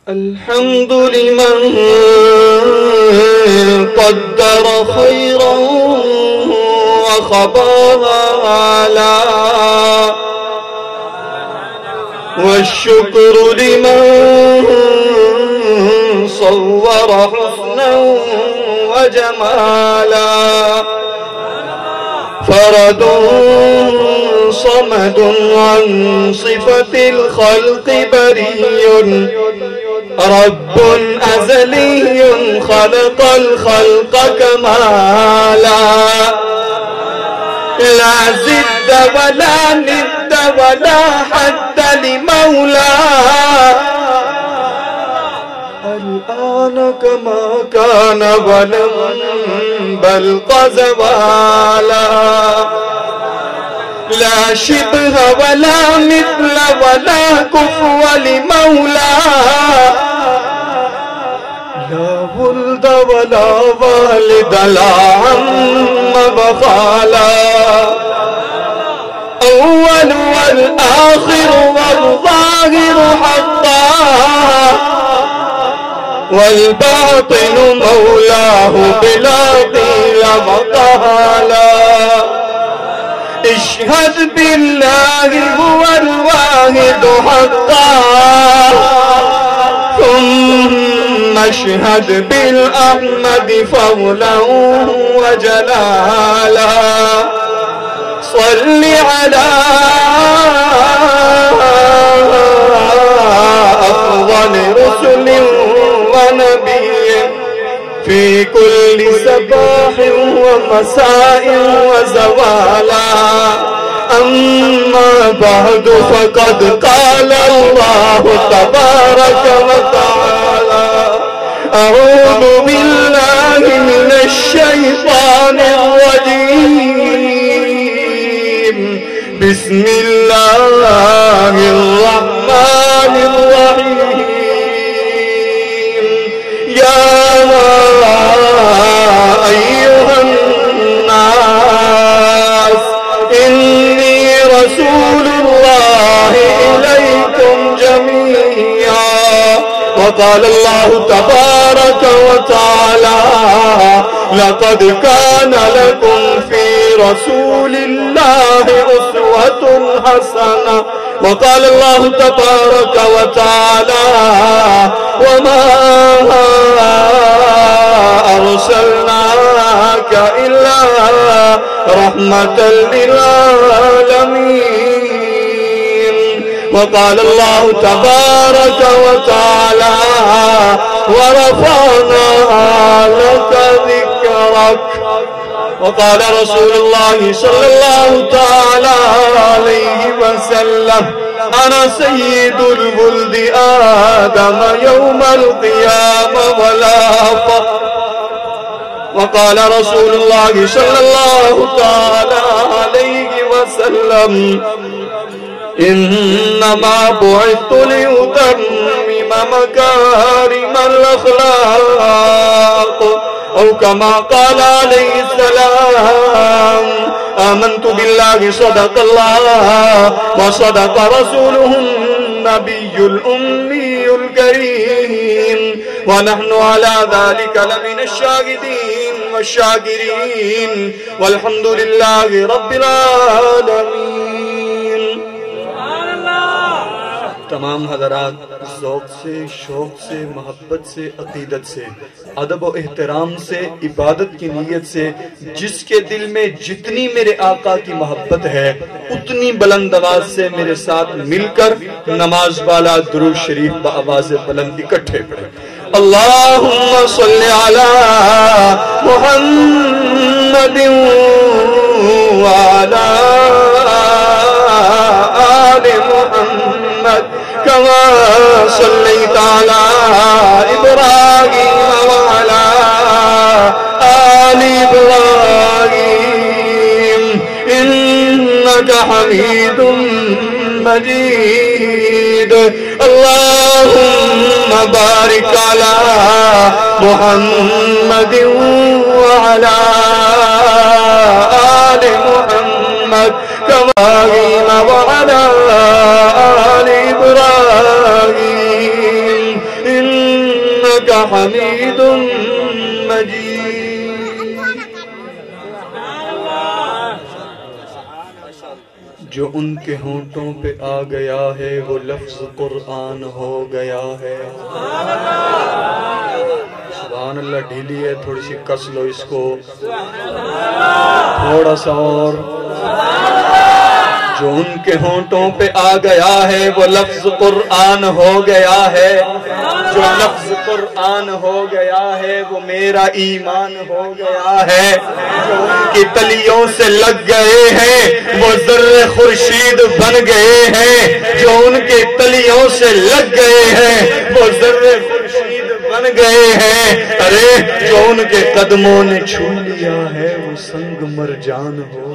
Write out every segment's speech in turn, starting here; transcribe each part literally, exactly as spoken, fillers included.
الحمد لمن قدر خيرا وخبالا، والشكر لمن صور حسنا وجمالا، فرد صمد عن صفة الخلق بريء، رب أزلي خلق الخلق كمالا، لا زد ولا ند ولا حد لمولى، الآن كما كان ولم بل قزوالا، لا شبه ولا مثل ولا كفو لمولى، لا ولد ولا والد لا عم وخالا، أول والآخر والظاهر حقا، والباطن مولاه بلا قيل وقالا، اشهد بالله هو الواحد حقا، ثم اشهد بالأحمد فضلا وجلالا، صل على أفضل رسل ونبي في كل صباح ومساء وزوالا، أما بعد فقد قال الله تبارك وتعالى، أعوذ بالله من الشيطان الرجيم، بسم الله الرحمن الرحيم، يا أيها الناس إني رسول الله إليكم جميعا، وقال الله تبارك وتعالى، لقد كان لكم في رسول الله أسوة حسنة، وقال الله تبارك وتعالى، وما أرسلناك إلا رحمة للعالمين، وقال الله تبارك وتعالى، ورفعنا لك ذكرك، وقال رسول الله صلى الله تعالى عليه وسلم، أنا سيد الولد آدم يوم القيامة ولا فخر، وقال رسول الله صلى الله تعالى عليه وسلم، إنما بعثت لأتمم مكارم الأخلاق، أو كما قال عليه السلام، آمنت بالله صدق الله وصدق رسوله النبي الأمي الكريم، ونحن على ذلك لمن الشاهدين والشاكرين، والحمد لله رب العالمين۔ تمام حضرات ذوق سے، شوق سے، محبت سے، عقیدت سے، ادب و احترام سے، عبادت کی نیت سے، جس کے دل میں جتنی میرے آقا کی محبت ہے اتنی بلند آواز سے میرے ساتھ مل کر نماز والا درود شریف بآواز بلند اکٹھے پڑھیں۔ اللہم صلی علی محمد وعلی آل محمد، كما صليت على إبراهيم وعلى آل إبراهيم إنك حميد مجيد، اللهم بارك على محمد وعلى آل محمد كما وعلى آل إبراهيم حمید مجید. جو ان کے ہونٹوں پہ آ گیا ہے وہ لفظ قرآن ہو گیا ہے. سبحان اللہ. ڈھیلی ہے تھوڑی سی، کس لو اس کو تھوڑا سا اور. جو ان کے ہونٹوں پہ آ گیا ہے وہ لفظ قرآن ہو گیا ہے. جو لفظ قرآن ہو گیا ہے وہ میرا ایمان ہو گیا ہے. جو ان کی تلیوں سے لگ گئے ہیں وہ ذرے خورشید بن گئے ہیں. جو ان کے تلیوں سے لگ گئے ہیں وہ ذرے خورشید بن گئے ہیں. ارے جو ان کے قدموں نے چھو لیا ہے وہ سنگ مرجان ہو.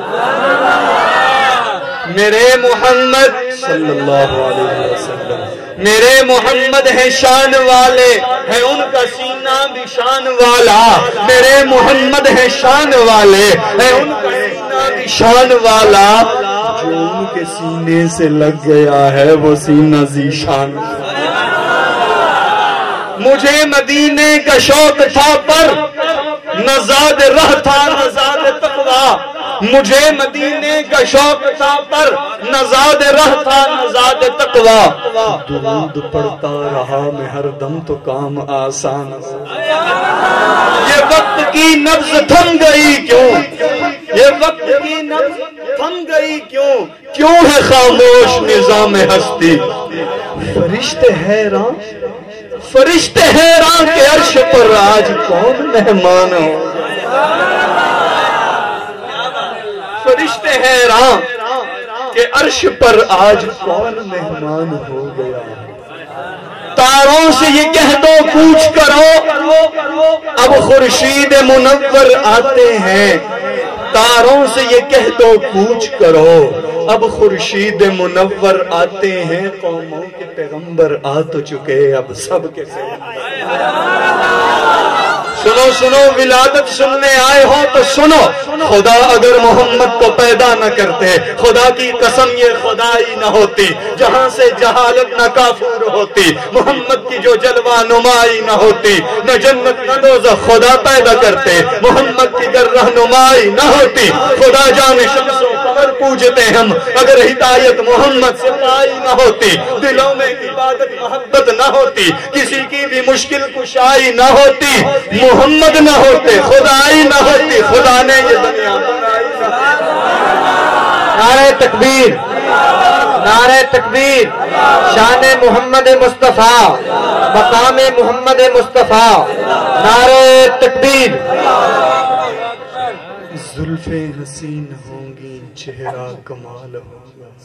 میرے محمد صلی اللہ علیہ وسلم میرے محمد ہیں شان والے ہیں، ان کا سینہ بھی شان والا. میرے محمد ہیں شان والے ہیں، ان کا سینہ بھی شان والا. جو ان کے سینے سے لگ گیا ہے وہ سینہ ذیشان. مجھے مدینے کا شوق تھا پر نہ زاد رہ تھا نہ زاد تقویٰ. مجھے مدینے کا شوق تھا پر نہ زاد رہ تھا نہ زاد تقویٰ. درود پڑھتا رہا میں ہر دم تو کام آسان. یہ وقت کی نبض تھم گئی کیوں؟ یہ وقت کی نبض تھم گئی کیوں؟ کیوں ہے خاموش نظام ہستی؟ فرشتے حیران فرشتے حیران کہ عرش پر آج کون مہمان ہو. فرشتے حیران کہ عرش پر آج کون مہمان ہو گیا. تاروں سے یہ کہہ دو کوچ کرو اب خورشید منور آتے ہیں. تاروں سے یہ کہہ دو کوچ کرو اب خورشید منور آتے ہیں. قوموں کے پیغمبر آ تو چکے اب سب کے پیغمبر. سنو سنو ولادت سننے آئے ہو تو سنو. خدا اگر محمد کو پیدا نہ کرتے خدا کی قسم یہ خدائی نہ ہوتی. جہاں سے جہالت نہ کافور ہوتی. محمد کی جو جلوہ نمائی نہ ہوتی. نہ جنت نہ دوزخ خدا پیدا کرتے. محمد کی گر رہنمائی نہ ہوتی. خدا جان شمس و قمر پوجتے ہم اگر ہدایت محمد سے پائی نہ ہوتی. دلوں میں عبادت محبت نہ ہوتی. کسی کی بھی مشکل کشائی نہ ہوتی. محمد نہ ہوتے خدائی نہ ہوتی. خدا نے یہ دنیا بنائی. نعرہ تکبیر نعرہ تکبیر. شان محمد مصطفیٰ مقام محمد مصطفیٰ. نعرہ تکبیر. زلفیں حسین ہوں گی چہرہ کمال ہوگا.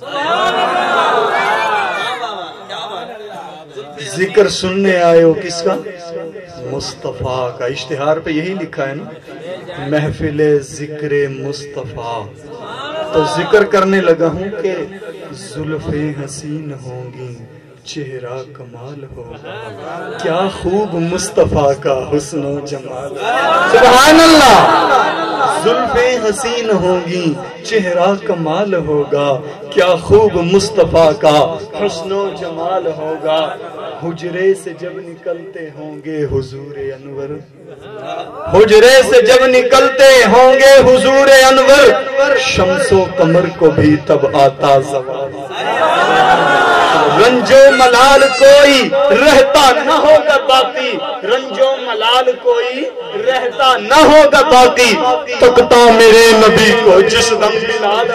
ذکر سننے آئے ہو کس کا؟ مصطفیٰ کا. اشتہار پہ یہی لکھا ہے نا، محفل ذکر مصطفیٰ. تو ذکر کرنے لگا ہوں کہ زلفیں حسین ہوں گی چہرہ کمال ہوگا. کیا خوب مصطفیٰ کا حسن و جمال. سبحان اللہ. زلفیں حسین ہوں گی چہرہ کمال ہوگا. کیا خوب مصطفیٰ کا حسن و جمال ہوگا. حجرے سے جب نکلتے ہوں گے حضور انور حجرے سے جب نکلتے ہوں گے حضور انور. شمس و قمر کو بھی تب آتا زوال. رنجو ملال کوئی رہتا نہ ہوگا باقی. رنجو ملال کوئی رہتا نہ ہوگا باقی. تکتا میرے نبی کو جس دم بلال.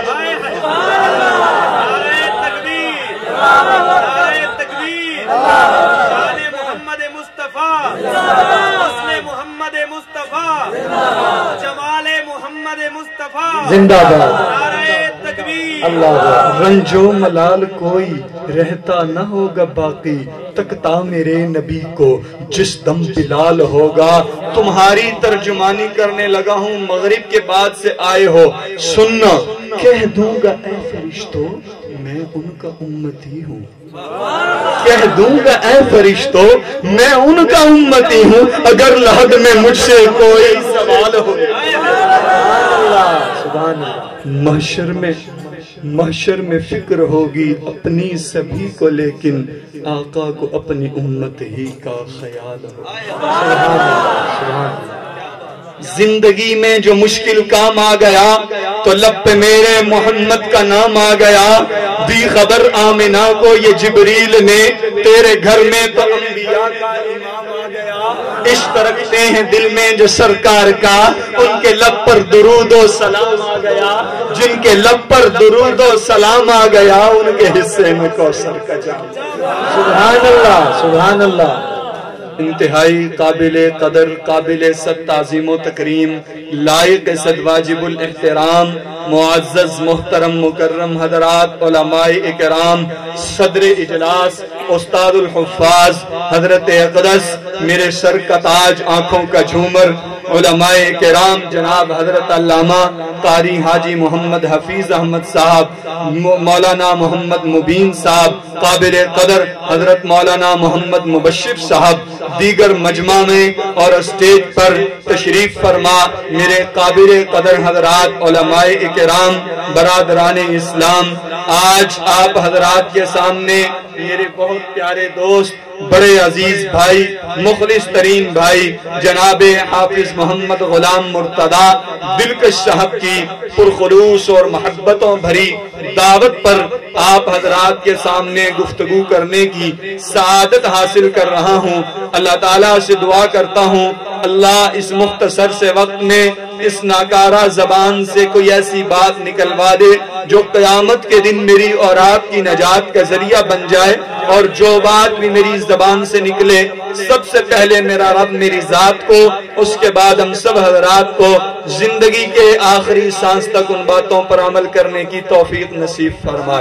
شان محمد مصطفیٰ حسن محمد مصطفیٰ جمال محمد مصطفیٰ. زندہ باد. نعرہ تکبیر. اللہ. رنجو ملال کوئی رہتا نہ ہوگا باقی. تکتا میرے نبی کو جس دم بلال ہوگا. تمہاری ترجمانی کرنے لگا ہوں. مغرب کے بعد سے آئے ہو سننا. کہہ دوں گا اے فرشتوں میں ان کا امتی ہوں. کہہ دوں گا اے فرشتوں میں ان کا امتی ہوں اگر لحد میں مجھ سے کوئی سوال ہو. سبحان اللہ. محشر میں محشر میں فکر ہوگی اپنی سبھی کو لیکن آقا کو اپنی امت ہی کا خیال ہوگا۔ زندگی میں جو مشکل کام آ گیا تو لب پہ میرے محمد کا نام آ گیا، دی خبر آمنہ کو یہ جبریل نے، تیرے گھر میں تو انبیاء کا امام آ گیا۔ عشق رکھتے ہیں دل میں جو سرکار کا، ان کے لب پر درود و سلام آ گیا، جن کے لب پر درود و سلام آ گیا ان کے حصے میں کوثر کا جام۔ سبحان اللہ، سبحان اللہ۔ انتہائی قابل قدر، قابل صد تعظیم و تکریم، لائق صد واجب الاحترام، معزز محترم مکرم حضرات علماء اکرام، صدر اجلاس استاد الحفاظ حضرت اقدس میرے سر کا تاج آنکھوں کا جھومر، علماء کرام جناب حضرت علامہ قاری حاجی محمد حفیظ احمد صاحب، مولانا محمد مبین صاحب، قابل قدر حضرت مولانا محمد مبشر صاحب، دیگر مجمع میں اور اسٹیج پر تشریف فرما میرے قابل قدر حضرات علماء اکرام، برادران اسلام، آج آپ حضرات کے سامنے میرے بہت پیارے دوست، بڑے عزیز بھائی، مخلص ترین بھائی جناب حافظ محمد غلام مرتضیٰ دلکش صاحب کی پرخلوص اور محبتوں بھری دعوت پر آپ حضرات کے سامنے گفتگو کرنے کی سعادت حاصل کر رہا ہوں۔ اللہ تعالیٰ سے دعا کرتا ہوں اللہ اس مختصر سے وقت میں اس ناکارہ زبان سے کوئی ایسی بات نکلوا دے جو قیامت کے دن میری اور آپ کی نجات کا ذریعہ بن جائے، اور جو بات بھی میری زبان سے نکلے سب سے پہلے میرا رب میری ذات کو، اس کے بعد ہم سب حضرات کو زندگی کے آخری سانس تک ان باتوں پر عمل کرنے کی توفیق نصیب فرمائے۔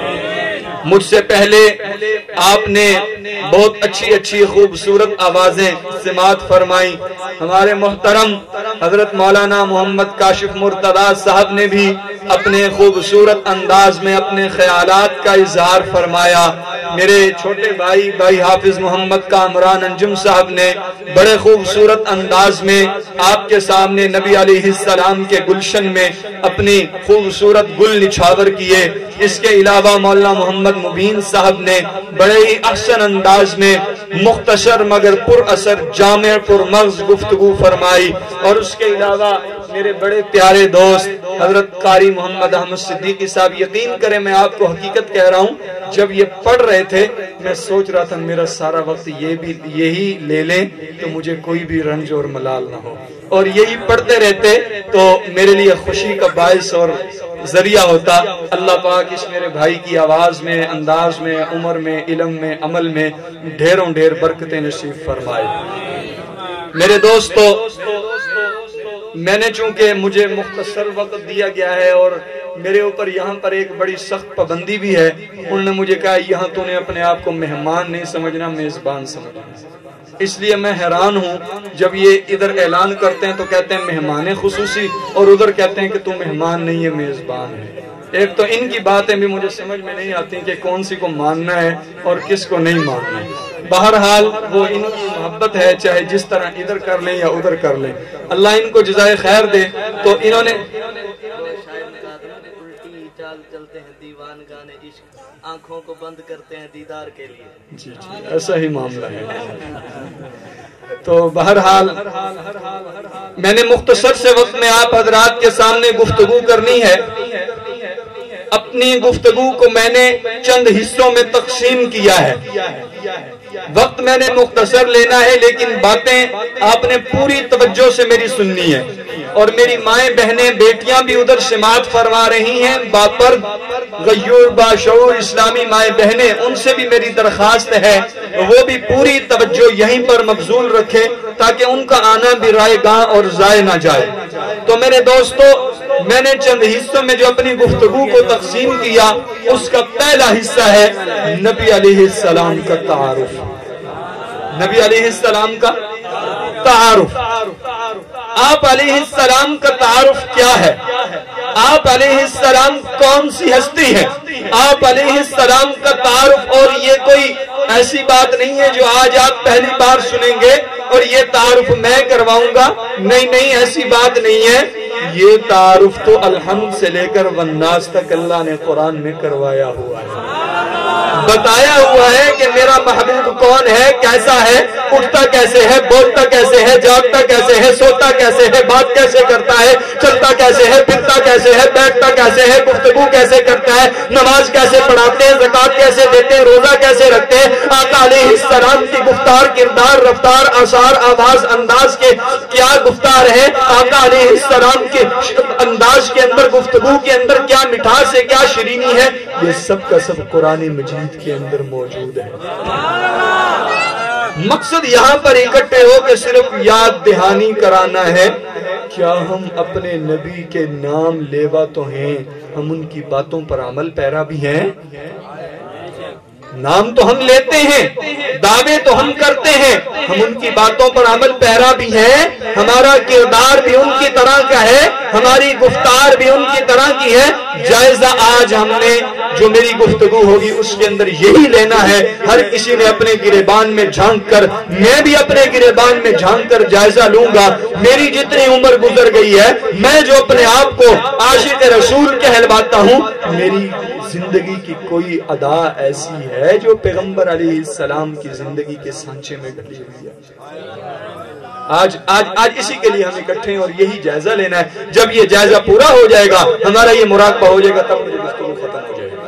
مجھ سے پہلے آپ نے بہت اچھی اچھی خوبصورت آوازیں سماعت فرمائی، ہمارے محترم حضرت مولانا محمد کاشف مرتضیٰ صاحب نے بھی اپنے خوبصورت انداز میں اپنے خیالات کا اظہار فرمایا، میرے چھوٹے بھائی بھائی حافظ محمد کامران انجم صاحب نے بڑے خوبصورت انداز میں آپ کے سامنے نبی علیہ السلام کے گلشن میں اپنی خوبصورت گل نچھاور کیے۔ اس کے علاوہ مولانا محمد مبین صاحب نے بڑے ہی احسن انداز میں مختصر مگر پر اثر جامع پر مغز گفتگو فرمائی، اور اس کے علاوہ میرے بڑے پیارے دوست حضرت قاری محمد احمد صدیقی صاحب، یقین کریں میں آپ کو حقیقت کہہ رہا ہوں، جب یہ پڑھ رہے تھے میں سوچ رہا تھا میرا سارا وقت یہ بھی یہی لے لیں تو مجھے کوئی بھی رنج اور ملال نہ ہو، اور یہی پڑھتے رہتے تو میرے لیے خوشی کا باعث اور ذریعہ ہوتا۔ اللہ پاک اس میرے بھائی کی آواز میں، انداز میں، عمر میں، علم میں، عمل میں ڈھیروں ڈھیر برکتیں نصیب فرمائے۔ میرے دوستو، میں نے چونکہ مجھے مختصر وقت دیا گیا ہے اور میرے اوپر یہاں پر ایک بڑی سخت پابندی بھی ہے، انہوں نے مجھے کہا یہاں تو نے اپنے آپ کو مہمان نہیں سمجھنا، میزبان سمجھنا۔ اس لیے میں حیران ہوں جب یہ ادھر اعلان کرتے ہیں تو کہتے ہیں مہمان خصوصی، اور ادھر کہتے ہیں کہ تو مہمان نہیں ہے میزبان ہے۔ ایک تو ان کی باتیں بھی مجھے سمجھ میں نہیں آتی کہ کون سی کو ماننا ہے اور کس کو نہیں ماننا ہے۔ بہرحال وہ ان کی محبت ہے، چاہے جس طرح ادھر کر لیں یا ادھر کر لیں، اللہ ان کو جزائے خیر دے۔ تو انہوں نے چلتے ہیں دیوان گانے عشق، آنکھوں کو بند کرتے ہیں دیدار کے لیے۔ جی جی ایسا ہی معاملہ ہے۔ تو بہرحال میں نے مختصر سے وقت میں آپ حضرات کے سامنے گفتگو کرنی ہے۔ اپنی گفتگو کو میں نے چند حصوں میں تقسیم کیا ہے، وقت میں نے مختصر لینا ہے لیکن باتیں آپ نے پوری توجہ سے میری سننی ہے، اور میری مائیں بہنیں بیٹیاں بھی ادھر سماعت فرما رہی ہیں، باپرد غیور باشعور اسلامی مائیں بہنیں، ان سے بھی میری درخواست ہے وہ بھی پوری توجہ یہیں پر مبذول رکھیں تاکہ ان کا آنا بھی رائے گاہ اور ضائع نہ جائے۔ تو میرے دوستو، میں نے چند حصوں میں جو اپنی گفتگو کو تقسیم کیا، اس کا پہلا حصہ ہے نبی علیہ السلام کا تعارف۔ نبی علیہ السلام کا تعارف۔ آپ علیہ السلام کا تعارف کیا ہے؟ آپ علیہ السلام کون سی ہستی ہے؟ آپ علیہ السلام کا تعارف، اور یہ کوئی ایسی بات نہیں ہے جو آج آپ پہلی بار سنیں گے اور یہ تعارف میں کرواؤں گا، نہیں نہیں ایسی بات نہیں ہے۔ یہ تعارف تو الحمد سے لے کر والناس تک اللہ نے قرآن میں کروایا ہوا ہے، بتایا ہوا ہے کہ میرا محبوب کون ہے، کیسا ہے، اٹھتا کیسے ہے، بولتا کیسے ہے، جاگتا کیسے ہے، سوتا کیسے ہے، بات کیسے کرتا ہے، چلتا کیسے ہے، پھرتا کیسے ہے، بیٹھتا کیسے ہے، گفتگو کیسے کرتا ہے، نماز کیسے پڑھاتے ہیں، زکات کیسے دیتے ہیں، روزہ کیسے رکھتے ہیں۔ آقا علیہ السلام کی گفتار، کردار، رفتار، آثار، آواز، انداز کے کیا گفتار ہے، آقا علیہ السلام کے انداز کے اندر، گفتگو کے اندر کیا مٹھاس ہے، کیا شیرینی ہے، یہ سب کا سب قرآن مجید کے اندر موجود ہے۔ مقصد یہاں پر اکٹھے ہو کہ صرف یاد دہانی کرانا ہے، کیا ہم اپنے نبی کے نام لیوا تو ہیں، ہم ان کی باتوں پر عمل پیرا بھی ہیں؟ نام تو ہم لیتے ہیں، دعوے تو ہم کرتے ہیں، ہم ان کی باتوں پر عمل پیرا بھی ہیں، ہمارا کردار بھی ان کی طرح کا ہے، ہماری گفتار بھی ان کی طرح کی ہے۔ جائزہ آج ہم نے جو میری گفتگو ہوگی اس کے اندر یہی لینا ہے، ہر کسی نے اپنے گریبان میں جھانک کر، میں بھی اپنے گریبان میں جھانک کر جائزہ لوں گا، میری جتنی عمر گزر گئی ہے، میں جو اپنے آپ کو عاشق رسول کہلواتا ہوں، میری زندگی کی کوئی ادا ایسی ہے جو پیغمبر علیہ السلام کی زندگی کے سانچے میں ڈلی ہوئی ہے؟ آج آج آج اسی کے لیے ہم اکٹھے ہیں اور یہی جائزہ لینا ہے۔ جب یہ جائزہ پورا ہو جائے گا، ہمارا یہ مراقبہ ہو جائے گا، تب مجھے گفتگو ختم ہو جائے گا۔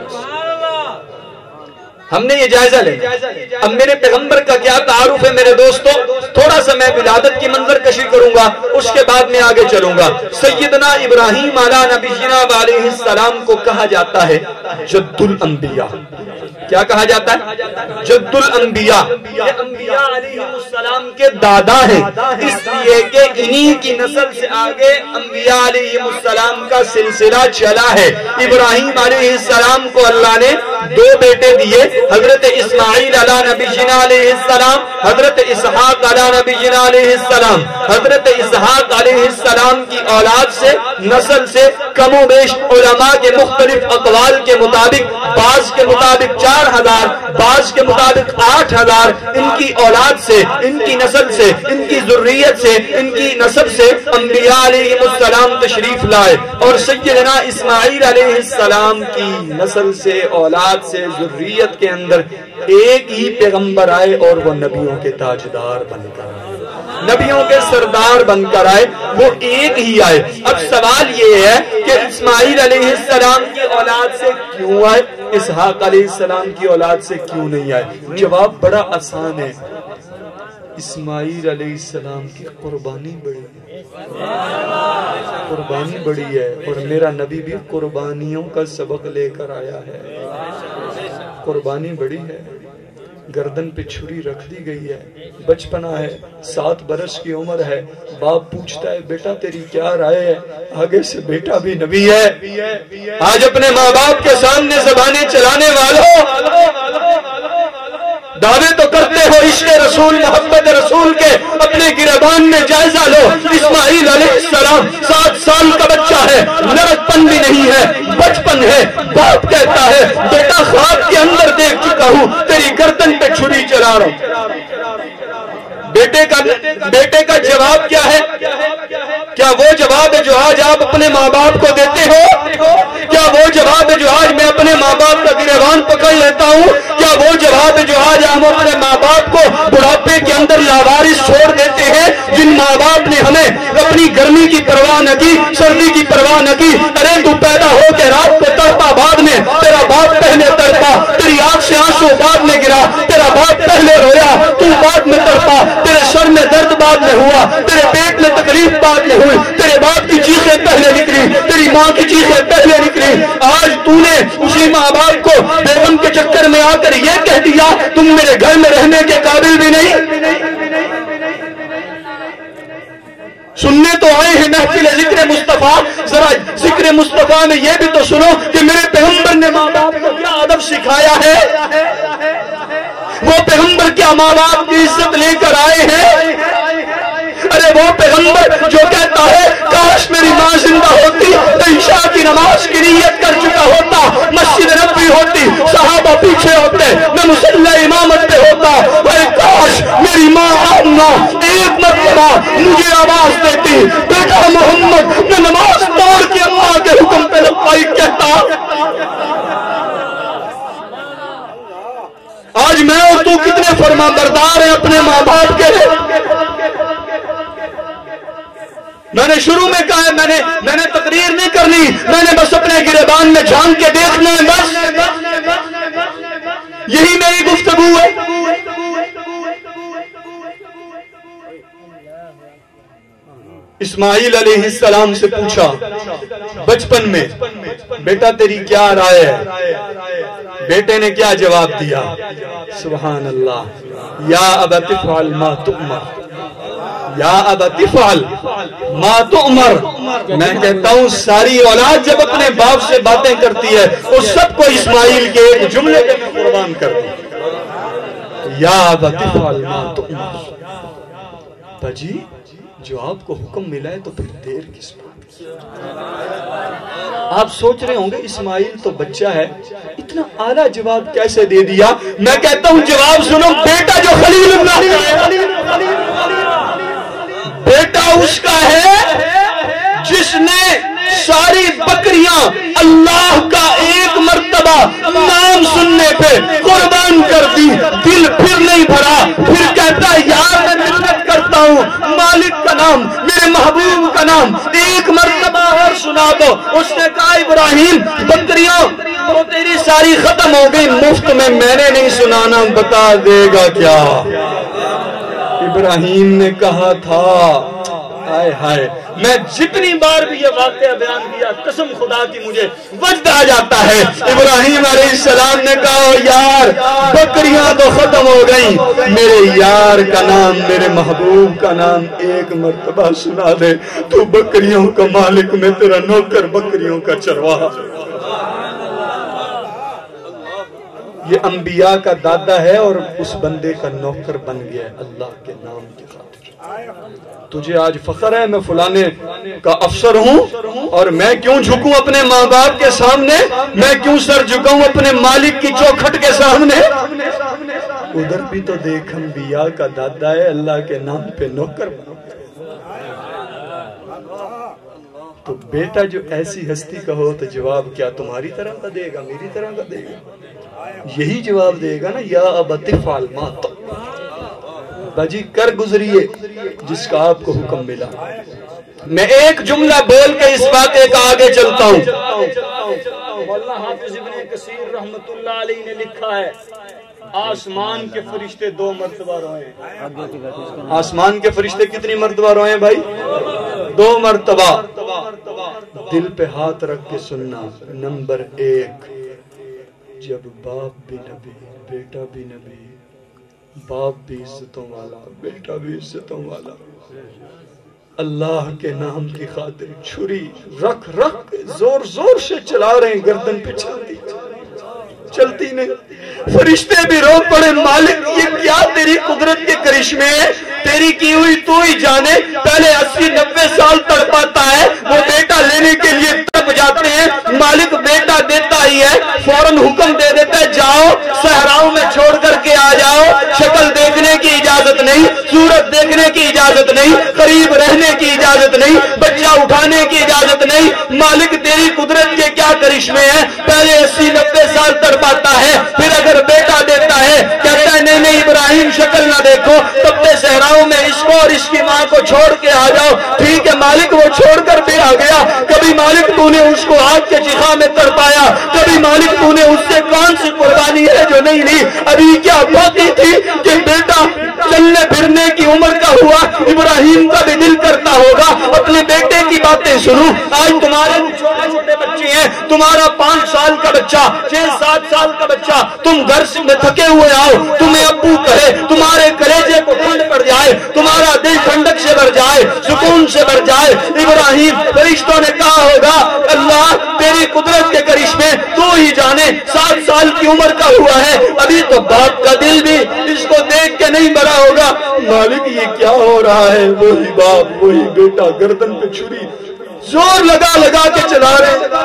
ہم نے یہ جائزہ لینا۔ اب میرے پیغمبر کا کیا تعارف ہے میرے دوستو؟ تھوڑا سا میں ولادت کی منظر کشی کروں گا، اس کے بعد میں آگے چلوں گا۔ سیدنا ابراہیم علیہ نبینا علیہ السلام کو کہا جاتا ہے جد الانبیاء۔ کیا کہا جاتا ہے؟ جد الانبیاء۔ یہ انبیاء علیہ السلام کے دادا ہیں، اس لیے کہ انہی کی نسل سے آگے انبیاء علیہ السلام کا سلسلہ چلا ہے۔ ابراہیم علیہ السلام کو اللہ نے دو بیٹے دیے، حضرت اسماعیل علیہ نبینا علیہ السلام، حضرت اسحاق علیہ نبینا علیہ السلام۔ حضرت اسحاق علیہ السلام کی اولاد سے، نسل سے کم و بیش علماء کے مختلف اقوال کے مطابق، بعض کے مطابق چار ہزار، بعض کے مطابق آٹھ ہزار، ان کی اولاد سے، ان کی نسل سے، ان کی ذریت سے، ان کی نسب سے انبیاء علیہ السلام تشریف لائے، اور سیدنا اسماعیل علیہ السلام کی نسل سے، اولاد سے، ذریت کے اندر ایک ہی پیغمبر آئے اور وہ نبیوں کے تاجدار بن کر آئے، نبیوں کے سردار بن کر آئے، وہ ایک ہی آئے۔ اب سوال یہ ہے کہ اسماعیل علیہ السلام کی اولاد سے کیوں آئے، اسحاق علیہ السلام کی اولاد سے کیوں نہیں آئے؟ جواب بڑا آسان ہے، اسماعیل علیہ السلام کی قربانی بڑی ہے، قربانی بڑی ہے، اور میرا نبی بھی قربانیوں کا سبق لے کر آیا ہے۔ قربانی بڑی ہے، گردن پہ چھری رکھ دی گئی ہے، بچپنا ہے، سات برس کی عمر ہے، باپ پوچھتا ہے بیٹا تیری کیا رائے ہے؟ آگے سے بیٹا بھی نبی ہے۔ آج اپنے ماں باپ کے سامنے زبانیں چلانے والوں، دعوے تو کرتے ہو عشق رسول، محبت رسول کے، اپنے گریبان میں جائزہ لو۔ اسماعیل علیہ السلام سات سال کا بچہ ہے، لڑکپن بھی نہیں ہے، بچپن ہے، باپ کہتا ہے بیٹا خواب کے اندر دیکھ چکا ہوں تیری گردن پہ چھری چلا رہا ہوں۔ بیٹے کا بیٹے کا جواب کیا ہے؟ کیا وہ جواب ہے جو آج آپ اپنے ماں باپ کو دیتے ہو؟ کیا وہ جواب ہے جو آج میں اپنے ماں باپ کا گریبان پکڑ لیتا ہوں؟ کیا وہ جواب ہے جو آج ہم اپنے ماں باپ کو بڑھاپے کے اندر لاوارث چھوڑ دیتے ہیں؟ جن ماں باپ نے ہمیں اپنی گرمی کی پرواہ نہ کی، سردی کی پرواہ نہ کی، ارے تو پیدا ہو کے رات کو تڑپا، بعد میں تیرا باپ پہلے تڑپا، تیری آنکھ سے آنسو بعد میں گرا، تیرا باپ پہلے رویا، تو بعد میں تڑپا، تیرے سر میں درد بعد میں ہوا، تیرے پیٹ میں تکلیف بعد میں ہوئی، تیرے باپ کی چیخیں پہلے نکلی، تیری ماں کی چیخیں پہلے نکلی۔ آج تو نے اسی ماں باپ کو بیگم کے چکر میں آ کر یہ کہہ دیا تم میرے گھر میں رہنے کے قابل بھی نہیں۔ سننے تو آئے ہیں محفل ذکر مصطفیٰ، ذرا ذکر مصطفیٰ میں یہ بھی تو سنو کہ میرے پیغمبر نے ماں باپ کو کیا ادب سکھایا ہے۔ وہ پیغمبر کیا ماں باپ کی عزت لے کر آئے ہیں؟ ارے وہ پیغمبر جو کہتا ہے کاش میری ماں زندہ ہوتی تو عشاء کی نماز کی نیت کر چکا ہوتا، مسجد نبوی ہوتی، صحابہ پیچھے ہوتے، میں مصلی امامت پہ ہوتا، ارے کاش میری ماں آمنہ ایک مرتبہ مجھے آواز دیتی بیٹا محمد میں نماز تو کتنے فرما بردار ہے اپنے ماں باپ کے لیے. میں نے شروع میں کہا ہے، میں نے میں نے تقریر نہیں کرنی، میں نے بس اپنے گریبان میں جھانک کے دیکھنا ہے، بس یہی میری گفتگو ہے. اسماعیل علیہ السلام سے پوچھا بچپن میں، بیٹا تیری کیا رائے ہے؟ بیٹے نے کیا جواب دیا؟ سبحان اللہ، یا ابت افعل ما تؤمر، یا ابت افعل ما تؤمر. میں کہتا ہوں ساری اولاد جب اپنے باپ سے باتیں کرتی ہے اس سب کو اسماعیل کے ایک جملے پہ میں قربان کر دوں، یا ابت افعل ما تؤمر. بھاجی جو آپ کو حکم ملا ہے تو پھر دیر کس بات کی؟ آپ سوچ رہے ہوں گے اسماعیل تو بچہ ہے، اتنا اعلیٰ جواب کیسے دے دیا؟ میں کہتا ہوں جواب سنو، بیٹا جو خلیل اللہ کا ہے، بیٹا اس کا ہے جس نے ساری بکریاں اللہ کا ایک مرتبہ نام سننے پہ قربان کر دی. دل پھر نہیں بھرا، پھر کہتا ہے یار میں محنت کرتا ہوں، مالک کا نام، میرے محبوب کا نام ایک مرتبہ اور سنا دو. اس نے کہا ابراہیم بکریاں تو تیری ساری ختم ہو گئی، مفت میں میں نے نہیں سنانا، بتا دے گا کیا؟ ابراہیم نے کہا تھا ہائے ہائے، میں جتنی بار بھی یہ واقعہ بیان کیا قسم خدا کی مجھے وجد آ جاتا ہے. ابراہیم علیہ السلام نے کہا یار بکریاں تو ختم ہو گئیں، میرے یار کا نام، میرے محبوب کا نام ایک مرتبہ سنا دے. تو بکریوں کا مالک، میں تیرا نوکر، بکریوں کا چرواہا. یہ انبیاء کا دادا ہے اور اس بندے کا نوکر بن گیا ہے اللہ کے نام کی خاطر. تجھے آج فخر ہے میں فلانے کا افسر ہوں، اور میں کیوں جھکوں اپنے ماں باپ کے سامنے، میں کیوں سر جھکاؤں اپنے مالک کی چوکھٹ کے سامنے؟ ادھر بھی تو دیکھ انبیاء کا دادا ہے، اللہ کے نام پہ نوکر بنا. تو بیٹا جو ایسی ہستی کا ہو تو جواب کیا تمہاری طرح کا دے گا، میری طرح کا دے گا؟ یہی جواب دے گا نا، یا ابت افعل ما تؤمر. باجی کر گزریے جس کا آپ کو حکم ملا. میں ایک جملہ بول کے اس واقعے کا آگے چلتا ہوں. مولانا حافظ ابن کثیر رحمت اللہ علیہ نے لکھا ہے آسمان کے فرشتے دو مرتبہ روئے. آسمان کے فرشتے کتنی مرتبہ روئے بھائی؟ دو مرتبہ. دل پہ ہاتھ رکھ کے سننا. نمبر ایک، جب باپ بھی نبی، بیٹا بھی نبی، باپ بھی عزتوں والا، بیٹا بھی عزتوں والا، اللہ کے نام کی خاطر چھری رکھ رکھ زور زور سے چلا رہے ہیں، گردن پہ چلتی چلتی نہیں. فرشتے بھی رو پڑے، مالک یہ کیا تیری قدرت کے کرشمے ہیں، تیری کی ہوئی تو ہی جانے. پہلے اسی نبے سال تک پاتا ہے، وہ بیٹا لینے کے لیے تڑپ جاتے ہیں، مالک بیٹا دیتا ہی ہے، فوراً حکم دے دیتا ہے جاؤ صحراؤں میں چھوڑ کر کے آ جاؤ. شکل دیکھنے کی اجازت نہیں، صورت دیکھنے کی اجازت نہیں، قریب رہنے کی اجازت نہیں، بچہ اٹھانے کی اجازت نہیں. مالک تیری قدرت کے کیا کرشمے ہیں. پہلے اسی نبے سال تڑپ پاتا ہے، پھر اگر بیٹا دیتا ہے کہتا ہے نہیں نہیں ابراہیم شکل نہ دیکھو، تب تے صحراؤں میں اس کو اور اس کی ماں کو چھوڑ کے آ جاؤ. ٹھیک ہے مالک وہ چھوڑ کر بھی آ گیا. کبھی مالک تو نے اس کو آگ کے چیخا میں تڑپایا، کبھی مالک تو نے اس سے کون سی قربانی ہے جو نہیں لی. ابھی کیا باقی تھی کہ بیٹا چلنے پھرنے کی عمر کا ہوا. ابراہیم کا بھی دل کرتا ہوگا اپنے بیٹے کی باتیں سنوں. آج تمہارے چھوٹے چھوٹے بچے ہیں، تمہارا پانچ سال کا بچہ، چھ سات سال کا بچہ، تم گھر سے تھکے ہوئے آؤ، تمہیں ابو کہے، تمہارے کلیجے کو ٹھنڈ پڑ جائے، تمہارا دل ٹھنڈک سے بھر جائے، سکون سے بھر جائے. ابراہیم فرشتوں نے کہا ہوگا اللہ تیری قدرت کے کرشمے تو ہی جانے. سات سال کی عمر کا ہوا ہے، ابھی تو باپ کا دل بھی اس کو دیکھ کے نہیں بھرا ہوگا. مالک یہ کیا ہو رہا ہے؟ وہی باپ وہی بیٹا گردن پہ چھری زور لگا لگا کے چلا رہے.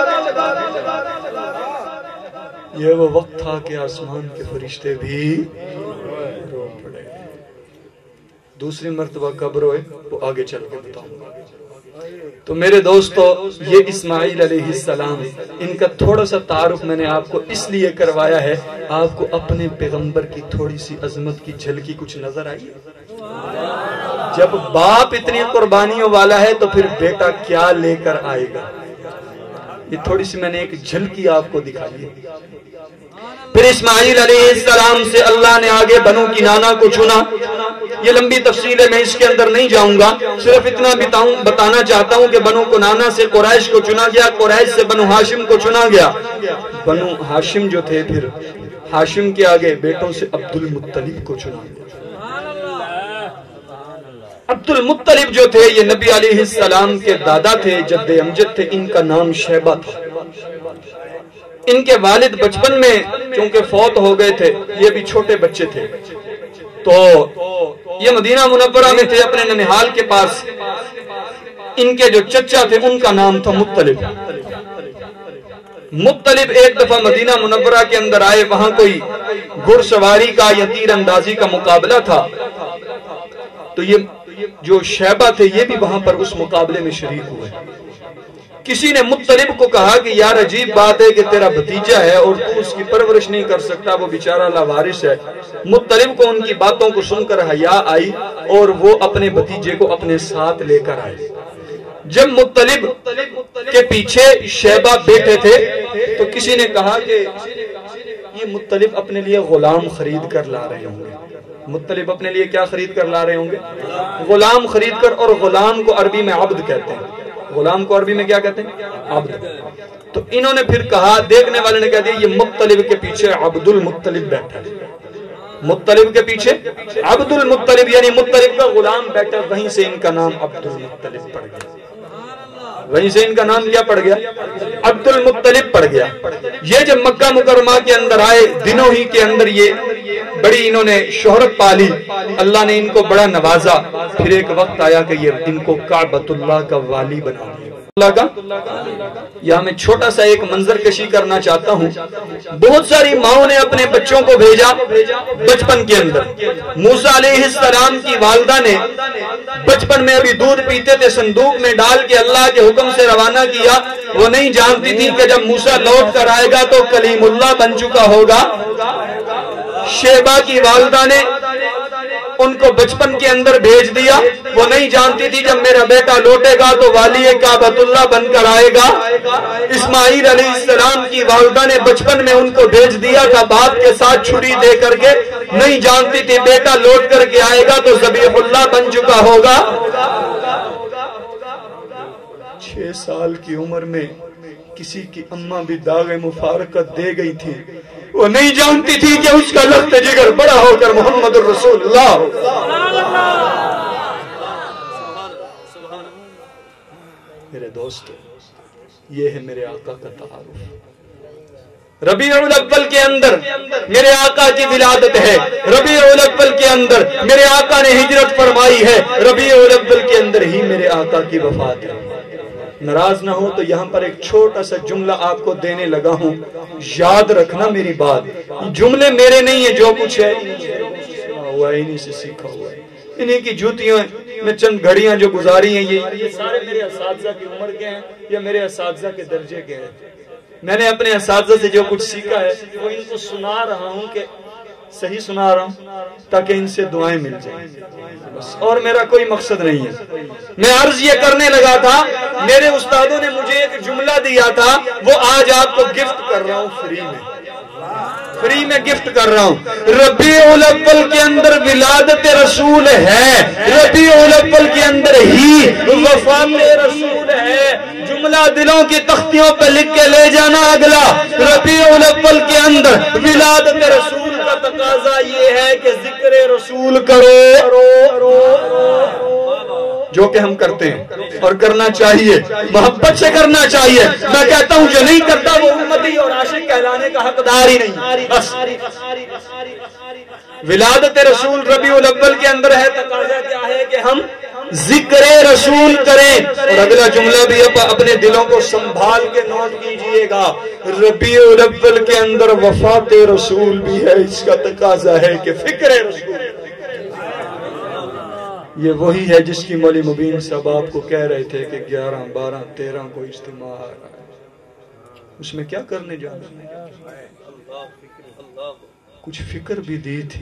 یہ وہ وقت تھا کہ آسمان کے فرشتے بھی رو پڑے. دوسری مرتبہ کب روئے وہ آگے چل کے بتاؤں گا. تو میرے دوستو یہ اسماعیل علیہ السلام، ان کا تھوڑا سا تعارف میں نے آپ کو اس لیے کروایا ہے، آپ کو اپنے پیغمبر کی تھوڑی سی عظمت کی جھلکی کچھ نظر آئی؟ جب باپ اتنی قربانیوں والا ہے تو پھر بیٹا کیا لے کر آئے گا؟ یہ تھوڑی سی میں نے ایک جھلکی آپ کو دکھائی ہے۔ پھر اسماعیل علیہ السلام سے اللہ نے آگے بنو کنانہ کو چنا۔ یہ لمبی تفصیل ہے، میں اس کے اندر نہیں جاؤں گا، صرف اتنا بتانا چاہتا ہوں کہ بنو کنانہ سے قریش کو چنا گیا، قریش سے بنو ہاشم کو چنا گیا۔ بنو ہاشم جو تھے، پھر ہاشم کے آگے بیٹوں سے عبد المطلب کو چنا گیا۔ عبد المطلب جو تھے یہ نبی علیہ السلام کے دادا تھے، جد امجد تھے، ان کا نام شیبہ تھا۔ ان کے والد بچپن میں چونکہ فوت ہو گئے تھے، یہ بھی چھوٹے بچے تھے، تو یہ مدینہ منورہ میں تھے اپنے ننہال کے پاس۔ ان کے جو چچا تھے ان کا نام تھا مطلب۔ مطلب ایک دفعہ مدینہ منورہ کے اندر آئے، وہاں کوئی گھڑ سواری کا یا تیر اندازی کا مقابلہ تھا، تو یہ جو شیبہ تھے یہ بھی وہاں پر اس مقابلے میں شریک ہوئے۔ کسی نے مطلب کو کہا کہ یار عجیب بات ہے کہ تیرا بھتیجا ہے اور تو اس کی پرورش نہیں کر سکتا، وہ بیچارہ لاوارث ہے۔ مطلب کو ان کی باتوں کو سن کر حیا آئی اور وہ اپنے بھتیجے کو اپنے ساتھ لے کر آئے۔ جب مطلب کے پیچھے شیبہ بیٹھے تھے تو کسی نے کہا کہ یہ مطلب اپنے لیے غلام خرید کر لا رہے ہوں گے۔ مطلب اپنے لیے کیا خرید کر لا رہے ہوں گے؟ غلام خرید کر، اور غلام کو عربی میں عبد کہتے ہیں۔ غلام کو عربی میں کیا کہتے ہیں؟ عبد۔ تو انہوں نے پھر کہا، دیکھنے والے نے کہا دیا یہ مطلب کے پیچھے عبد المطلب بیٹھا ہے۔ مطلب کے پیچھے عبد المطلب یعنی مطلب کا غلام بیٹھا، وہیں سے ان کا نام عبد المطلب پڑ گیا۔ وہیں سے ان کا نام کیا پڑ گیا؟ عبد المطلب پڑ گیا۔ یہ جب مکہ مکرمہ کے اندر آئے، دنوں ہی کے اندر یہ بڑی انہوں نے شہرت پالی، اللہ نے ان کو بڑا نوازا۔ پھر ایک وقت آیا کہ یہ ان کو کعبۃ اللہ کا والی بنا دیا۔ اللہ کا یہاں میں چھوٹا سا ایک منظر کشی کرنا چاہتا ہوں۔ بہت ساری ماؤں نے اپنے بچوں کو بھیجا بچپن کے اندر۔ موسیٰ علیہ السلام کی والدہ نے بچپن میں ابھی دودھ پیتے تھے، صندوق میں ڈال کے اللہ کے حکم سے روانہ کیا۔ وہ نہیں جانتی تھی کہ جب موسیٰ لوٹ کر آئے گا تو کلیم اللہ بن چکا ہوگا۔ شیبہ کی والدہ نے ان کو بچپن کے اندر بھیج دیا۔ وہ نہیں جانتی تھی جب میرا بیٹا لوٹے گا تو والی کعبۃ اللہ بن کر آئے گا۔ اسماعیل علیہ السلام کی والدہ نے بچپن میں ان کو بھیج دیا تھا باپ کے ساتھ چھری دے کر کے، نہیں جانتی تھی بیٹا لوٹ کر کے آئے گا تو ذبیح اللہ بن چکا ہوگا۔ چھ سال کی عمر میں کسی کی اماں بھی داغ مفارقت دے گئی تھی، وہ نہیں جانتی تھی کہ اس کا لخت جگر بڑا ہو کر محمد الرسول اللہ۔ میرے دوستو، یہ ہے میرے آقا کا تعارف۔ ربیع الاول کے اندر میرے آقا کی ولادت ہے، ربیع الاول کے اندر میرے آقا نے ہجرت فرمائی ہے، ربیع الاول کے اندر ہی میرے آقا کی وفات ہے۔ ناراض نہ ہو تو یہاں پر ایک چھوٹا سا جملہ آپ کو دینے لگا ہوں، یاد رکھنا میری بات۔ جملے میرے نہیں ہیں، جو کچھ ہے ہوا ہے انہی سے سیکھا ہوا ہے، انہی کی جوتیاں میں چند گھڑیاں جو گزاری ہیں، یہ سارے میرے اساتذہ کی عمر کے ہیں یا میرے اساتذہ کے درجے کے ہیں۔ میں نے اپنے اساتذہ سے جو کچھ سیکھا ہے وہ ان کو سنا رہا ہوں کہ صحیح سنا رہا ہوں تاکہ ان سے دعائیں مل جائیں، بس اور میرا کوئی مقصد نہیں ہے۔ میں عرض یہ کرنے لگا تھا، میرے استادوں نے مجھے ایک جملہ دیا تھا، وہ آج آپ کو گفٹ کر رہا ہوں، فری میں فری میں گفٹ کر رہا ہوں۔ ربیع الاول کے اندر ولادت رسول ہے، ربیع الاول کے اندر ہی وفات رسول ہے۔ جملہ دلوں کی تختیوں پہ لکھ کے لے جانا اگلا، ربیع الاول کے اندر ولادت رسول کا تقاضا یہ ہے کہ ذکر رسول کرو، جو کہ ہم کرتے ہیں اور کرنا چاہیے، محبت سے کرنا چاہیے۔ میں کہتا ہوں جو نہیں کرتا وہ امتی اور عاشق کہلانے کا حقدار ہی نہیں۔ بس ولادت رسول ربیع الاول کے اندر ہے، تقاضا کیا ہے کہ ہم ذکر رسول کریں۔ اور اگلا جملہ بھی اپنے دلوں کو سنبھال کے نوٹ کیجئے گا، ربیع الاول کے اندر وفات رسول بھی ہے، اس کا تقاضا ہے کہ فکر رسول۔ یہ وہی ہے جس کی مولوی مبین صاحب آپ کو کہہ رہے تھے کہ گیارہ بارہ تیرہ کو اجتماع آ رہا ہے، اس میں کیا کرنے جانا ہے؟ کچھ فکر بھی دی تھی،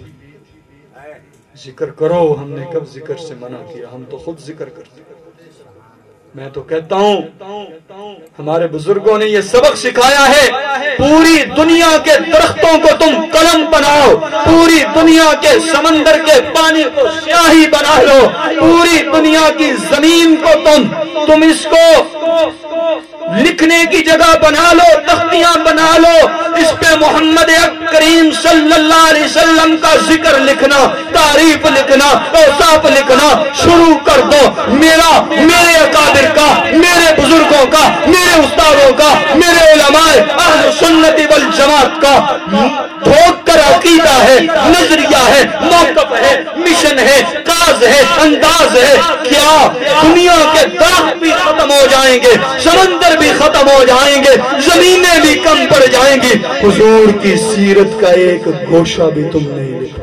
ذکر کرو، ہم نے کب ذکر سے منع کیا؟ ہم تو خود ذکر کرتے ہیں۔ میں تو کہتا ہوں ہمارے بزرگوں نے یہ سبق سکھایا ہے، پوری دنیا کے درختوں کو تم قلم بناؤ، پوری دنیا کے سمندر کے پانی کو سیاہی بنا لو، پوری دنیا کی زمین کو تم تم اس کو لکھنے کی جگہ بنا لو، تختیاں بنا لو، اس پہ محمد کریم صلی اللہ علیہ وسلم کا ذکر لکھنا، تعریف لکھنا، اوصاف لکھنا شروع کر دو۔ میرا، میرے اکابر کا، میرے بزرگوں کا، میرے استادوں کا، میرے علماء اہل سنت والجماعت کا ٹھوک کر عقیدہ ہے، نظریہ ہے، موقف ہے، مشن ہے، کاز ہے، انداز ہے۔ کیا دنیا کے درخت بھی ختم ہو جائیں گے، سمندر بھی ختم ہو جائیں گے، زمینیں بھی کم پڑ جائیں گی، حضور کی سیرت کا ایک گوشہ بھی تم نہیں لکھا۔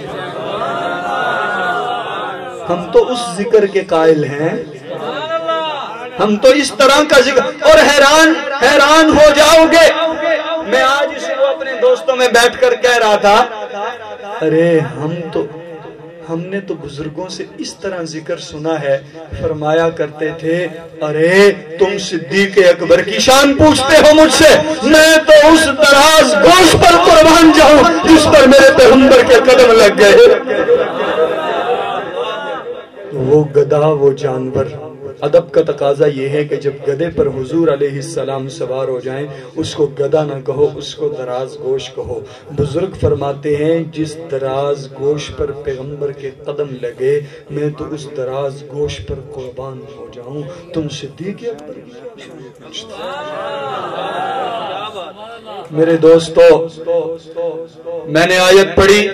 ہم تو اس ذکر کے قائل ہیں، ہم تو اس طرح کا ذکر، اور حیران حیران ہو جاؤ گے۔ میں آج اسی کو اپنے دوستوں میں بیٹھ کر کہہ رہا تھا، ارے ہم تو ہم نے تو بزرگوں سے اس طرح ذکر سنا ہے، فرمایا کرتے تھے، ارے تم صدیق اکبر کی شان پوچھتے ہو مجھ سے، میں تو اس دراز گوشت پر قربان جاؤں جس پر میرے پیغمبر کے قدم لگ گئے۔ وہ گدھا، وہ جانور، ادب کا تقاضا یہ ہے کہ جب گدھے پر حضور علیہ السلام سوار ہو جائیں اس کو گدھا نہ کہو، اس کو دراز گوش کہو۔ بزرگ فرماتے ہیں جس دراز گوش پر پیغمبر کے قدم لگے میں تو اس دراز گوش پر قربان ہو جاؤں۔ تم صدیق اکبر؟ میرے دوستو، میں نے آیت پڑھی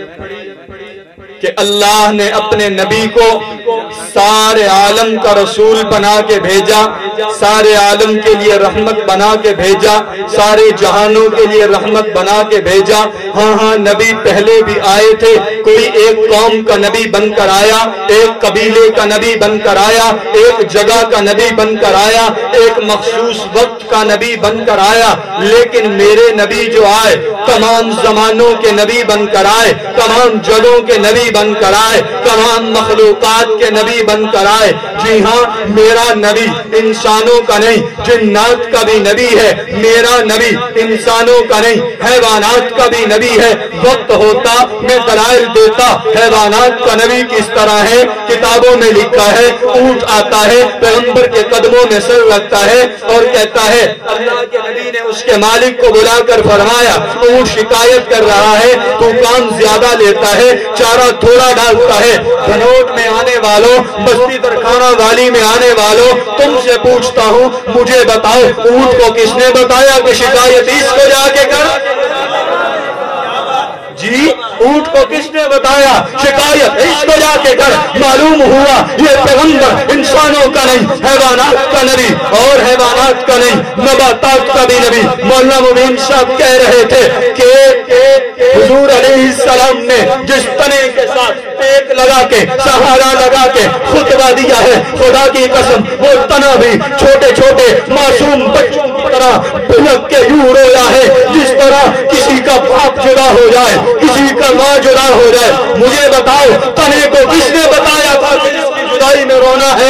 کہ اللہ نے اپنے نبی کو سارے عالم کا رسول بنا کے بھیجا، سارے عالم کے لیے رحمت بنا کے بھیجا، سارے جہانوں کے لیے رحمت بنا کے بھیجا۔ ہاں ہاں نبی پہلے بھی آئے تھے، کوئی ایک قوم کا نبی بن کر آیا، ایک قبیلے کا نبی بن کر آیا، ایک جگہ کا نبی بن کر آیا، ایک مخصوص وقت کا نبی بن کر آیا، لیکن میرے نبی جو آئے تمام زمانوں کے نبی بن کر آئے، تمام جگہوں کے نبی بن کر آئے، تمام مخلوقات کے نبی بن کر آئے۔ جی ہاں، میرا نبی انسانوں کا نہیں، جنات کا بھی نبی ہے۔ میرا نبی انسانوں کا نہیں، حیوانات کا بھی نبی ہے۔ وقت ہوتا میں دلائل دیتا، حیوانات کا نبی کس طرح ہے، کتابوں میں لکھا ہے، اونٹ آتا ہے، پیغمبر کے قدموں میں سر رکھتا ہے اور کہتا ہے، اللہ کے نبی نے اس کے مالک کو بلا کر فرمایا، اونٹ شکایت کر رہا ہے، تو کام زیادہ لیتا ہے، چارہ تھوڑا ڈالتا ہے۔ دھنوٹ میں آنے والوں، بستی ترکھانہ والی میں آنے والوں، تم سے پوچھتا ہوں، مجھے بتاؤ اونٹ کو کس نے بتایا کہ شکایت اس کو جا کے کر؟ جی، اونٹ کو کس نے بتایا شکایت اس کو جا کے کر؟ معلوم ہوا یہ پیغمبر انسانوں کا نہیں، حیوانات کا نبی، اور حیوانات کا نہیں، نباتات کا بھی نبی۔ مولانا مبین صاحب کہہ رہے تھے کہ حضور علیہ السلام نے جس تنے کے ساتھ ٹیک لگا کے، سہارا لگا کے خطبہ دیا ہے، خدا کی قسم وہ تنا بھی چھوٹے چھوٹے معصوم بچوں کی طرح بلک کے یوں رویا ہے جس طرح کسی کا باپ جدا ہو جائے، کسی کا ماں جدا ہو جائے۔ مجھے بتاؤ تنے کو کس نے بتایا تھا کہ اس کی جدائی میں رونا ہے؟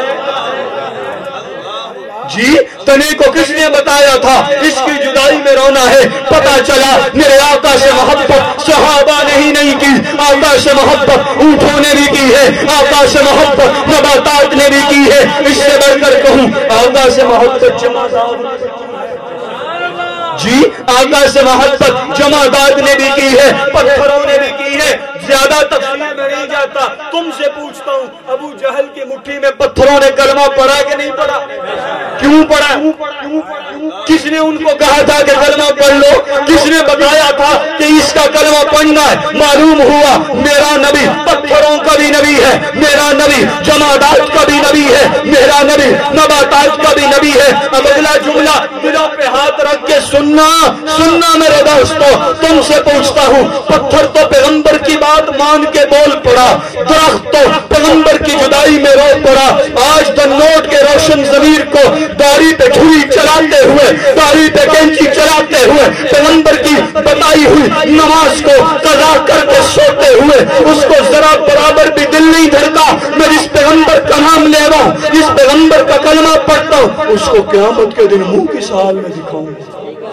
جی، تنے کو کس نے بتایا تھا اس کی جدائی میں رونا ہے؟ پتا چلا میرے آقا سے محبت صحابہ نے ہی نہیں کی، آقا سے محبت اونٹوں نے بھی کی ہے، آقا سے محبت نباتات نے بھی کی ہے۔ اس سے بڑھ کر کہوں، آقا سے محبت جماعت، جی آقا سے محبت جماعت نے بھی کی ہے، پتھروں نے بھی کی ہے۔ زیادہ تفصیل میں نہیں جاتا، تم سے پوچھتا ہوں، ابو جہل کی مٹھی میں پتھروں نے کلمہ پڑھا کہ نہیں پڑھا؟ کیوں پڑھا؟ کس نے ان کو کہا تھا کہ کلمہ پڑھ لو؟ کس نے بتایا تھا کہ اس کا کلمہ پڑھنا ہے؟ معلوم ہوا میرا نبی پتھروں کا بھی نبی ہے، میرا نبی جمادات کا بھی نبی ہے، میرا نبی نباتات کا بھی نبی ہے۔ اب اگلا جملہ دل پہ ہاتھ رکھ کے سننا سننا میرے دوستو، تم سے پوچھتا ہوں، پتھر تو پیغمبر کی بات مان کے بول پڑا، درخت تو پیغمبر کی جدائی میں رو پڑا۔ آج دنوٹ کے روشن ضمیر کو داڑھی پہ چھری چلاتے ہوئے، داڑھی پہ کینچی چلاتے ہوئے، پیغمبر کی بتائی ہوئی نماز کو قضا کر کے سوتے ہوئے اس کو ذرا برابر بھی دل نہیں دھڑتا۔ میں جس پیغمبر کا نام لے رہا ہوں، جس پیغمبر کا کلمہ پڑھتا ہوں، اس کو قیامت کے دن منہ کی سال میں دکھاؤں گا۔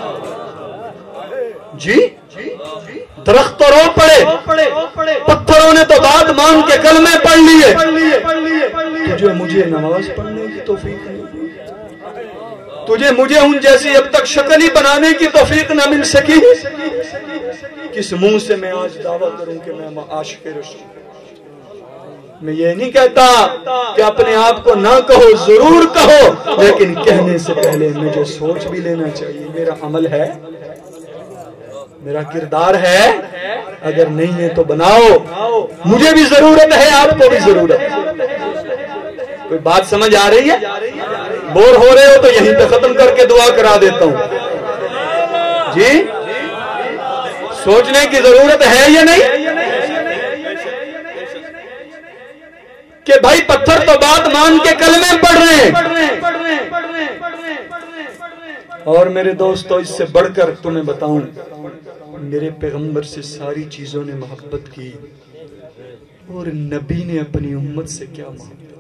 جی درخت تو رو پڑے، پتھروں نے تو بات مان کے کلمے پڑھ لیے، تجھے مجھے نماز پڑھنے کی توفیق نہیں، تجھے مجھے ان جیسی اب تک شکل ہی بنانے کی توفیق نہ مل سکی۔ کس منہ سے میں آج دعویٰ کروں کہ میں عاشق رسول؟ میں یہ نہیں کہتا کہ اپنے آپ کو نہ کہو، ضرور کہو، لیکن کہنے سے پہلے مجھے سوچ بھی لینا چاہیے، میرا عمل ہے، میرا کردار ہے، اگر نہیں ہے تو بناؤ۔ مجھے بھی ضرورت ہے، آپ کو بھی ضرورت ہے۔ کوئی بات سمجھ آ رہی ہے؟ بور ہو رہے ہو تو یہیں پہ ختم کر کے دعا کرا دیتا ہوں۔ جی سوچنے کی ضرورت ہے یا نہیں کہ بھائی پتھر تو بات مان کے کلمے پڑھ رہے ہیں، اور میرے دوستو اس سے بڑھ کر تمہیں بتاؤں، میرے پیغمبر سے ساری چیزوں نے محبت کی، اور نبی نے اپنی امت سے کیا محبت کی۔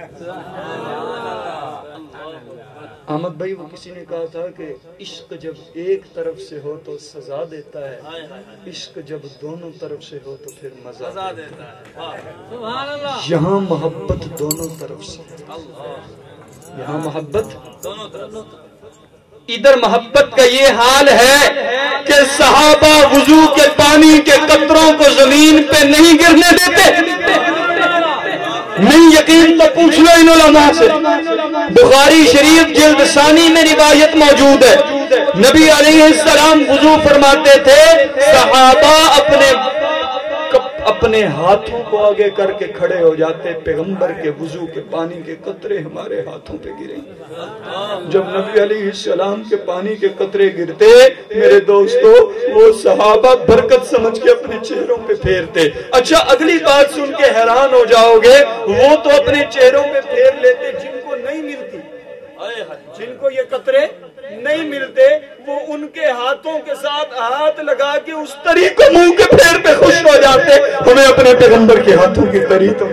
احمد بھائی وہ کسی نے کہا تھا کہ عشق جب ایک طرف سے ہو تو سزا دیتا ہے، عشق جب دونوں طرف سے ہو تو پھر مزہ دیتا ہے۔ یہاں محبت دونوں طرف سے، یہاں محبت دونوں طرف، ادھر محبت کا یہ حال ہے کہ صحابہ وضو کے پانی کے قطروں کو زمین پہ نہیں گرنے دیتے۔ نہیں یقین تو پوچھ لو ان علماء سے، بخاری شریف جلد ثانی میں روایت موجود ہے، نبی علیہ السلام وضو فرماتے تھے، صحابہ اپنے اپنے ہاتھوں کو آگے کر کے کھڑے ہو جاتے، پیغمبر کے وضو کے پانی کے قطرے ہمارے ہاتھوں پہ گریں۔ جب نبی علیہ السلام کے پانی کے قطرے گرتے میرے دوستو، وہ صحابہ برکت سمجھ کے اپنے چہروں پہ پھیرتے۔ اچھا اگلی بات سن کے حیران ہو جاؤ گے، وہ تو اپنے چہروں پہ پھیر لیتے جن کو نہیں ملتی، جن کو یہ قطرے نہیں ملتے، وہ ان کے ہاتھوں کے ساتھ ہاتھ لگا کے اس تری کو منہ کے پھیر پہ خوش ہو جاتے۔ ہمیں اپنے پیغمبر کے ہاتھوں کی تری تو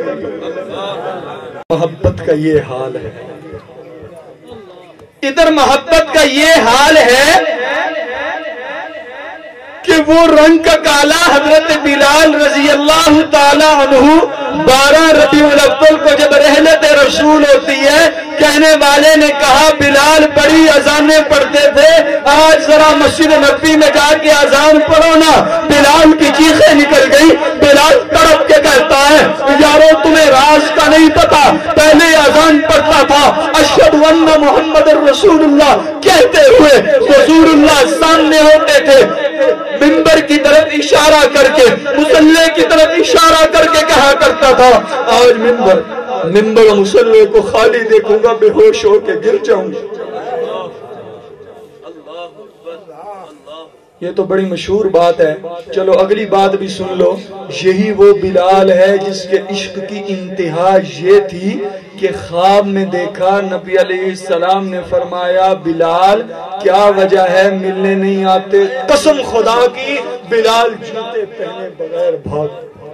محبت کا یہ حال ہے، ادھر محبت کا یہ حال ہے کہ وہ رنگ کا کالا حضرت بلال رضی اللہ تعالی عنہ بارہ ربیع الاول کو جب رحلت رسول ہوتی ہے، کہنے والے نے کہا بلال بڑی اذانیں پڑھتے تھے، آج ذرا مسجد نبوی میں جا کے اذان پڑھو نا۔ بلال کی چیخیں نکل گئی، بلال تڑپ کے کہتا ہے یارو تمہیں راز کا نہیں پتا، پہلے اذان پڑھتا تھا اشہد ان محمد رسول اللہ کہتے ہوئے رسول اللہ سامنے ہوتے تھے، منبر کی طرف اشارہ کر کے، مصلی کی طرف اشارہ کر کے کہا کرتا تھا آج منبر منبر و مصلی کو خالی دیکھوں گا بے ہوش ہو کے گر جاؤں گا۔ یہ تو بڑی مشہور بات ہے، چلو اگلی بات بھی سن لو۔ یہی وہ بلال ہے جس کے عشق کی انتہا یہ تھی کہ خواب میں دیکھا نبی علیہ السلام نے فرمایا بلال کیا وجہ ہے ملنے نہیں آتے؟ قسم خدا کی بلال جوتے پہنے بغیر بھاگ۔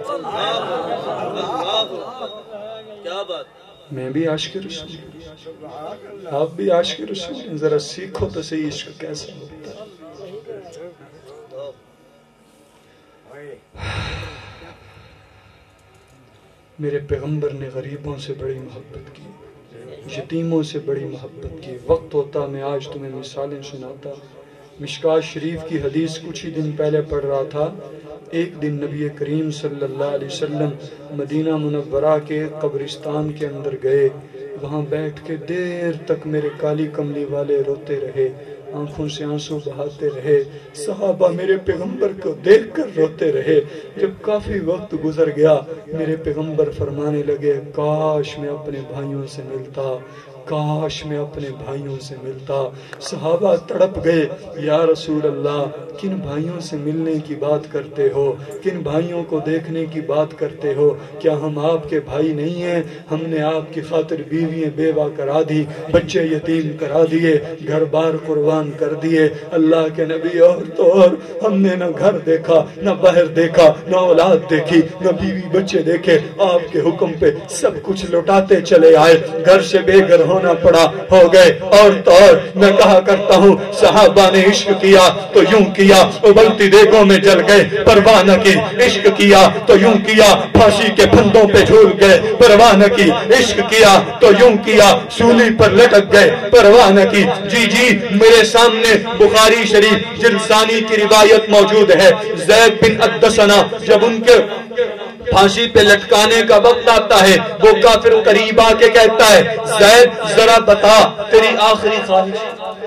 کیا بات، میں بھی عاشق رسول، آپ بھی عاشق رسول ہیں، ذرا سیکھو تو صحیح عشق کیسے ہوتا ہے۔ میرے پیغمبر نے غریبوں سے بڑی محبت کی، یتیموں سے بڑی محبت کی۔ وقت ہوتا میں آج تمہیں مثالیں سناتا۔ مشکات شریف کی حدیث کچھ ہی دن پہلے پڑھ رہا تھا۔ ایک دن نبی کریم صلی اللہ علیہ وسلم مدینہ منورہ کے قبرستان کے اندر گئے، وہاں بیٹھ کے دیر تک میرے کالی کملی والے روتے رہے، آنکھوں سے آنسو بہاتے رہے، صحابہ میرے پیغمبر کو دیکھ کر روتے رہے۔ جب کافی وقت گزر گیا میرے پیغمبر فرمانے لگے کاش میں اپنے بھائیوں سے ملتا، کاش میں اپنے بھائیوں سے ملتا۔ صحابہ تڑپ گئے، یا رسول اللہ کن بھائیوں سے ملنے کی بات کرتے ہو، کن بھائیوں کو دیکھنے کی بات کرتے ہو؟ کیا ہم آپ کے بھائی نہیں ہیں؟ ہم نے آپ کی خاطر بیویاں بیوہ کرا دی، بچے یتیم کرا دیے، گھر بار قربان کر دیے۔ اللہ کے نبی اور تو اور ہم نے نہ گھر دیکھا، نہ باہر دیکھا، نہ اولاد دیکھی، نہ بیوی بچے دیکھے، آپ کے حکم پہ سب کچھ لوٹاتے چلے آئے، گھر سے بے گھر ہونا پڑا، ہو گئے۔ اور تو اور میں کہا کرتا ہوں صحابہ نے عشق کیا تو یوں کیا ابلتی دیگوں میں جل گئے، پرواہ نہ کی۔ عشق کیا تو یوں کیا پھانسی کے پھندوں پہ جھول گئے، پرواہ نہ کی۔ عشق کیا تو یوں کیا سولی پر لٹک گئے، پرواہ نہ کی۔ جی جی میرے سامنے بخاری شریف جلسانی کی روایت موجود ہے، زید بن ادسنا جب ان کے پھانسی پہ لٹکانے کا وقت آتا ہے، وہ کافر قریب آ کے کہتا ہے زید ذرا بتا تیری آخری خواہش۔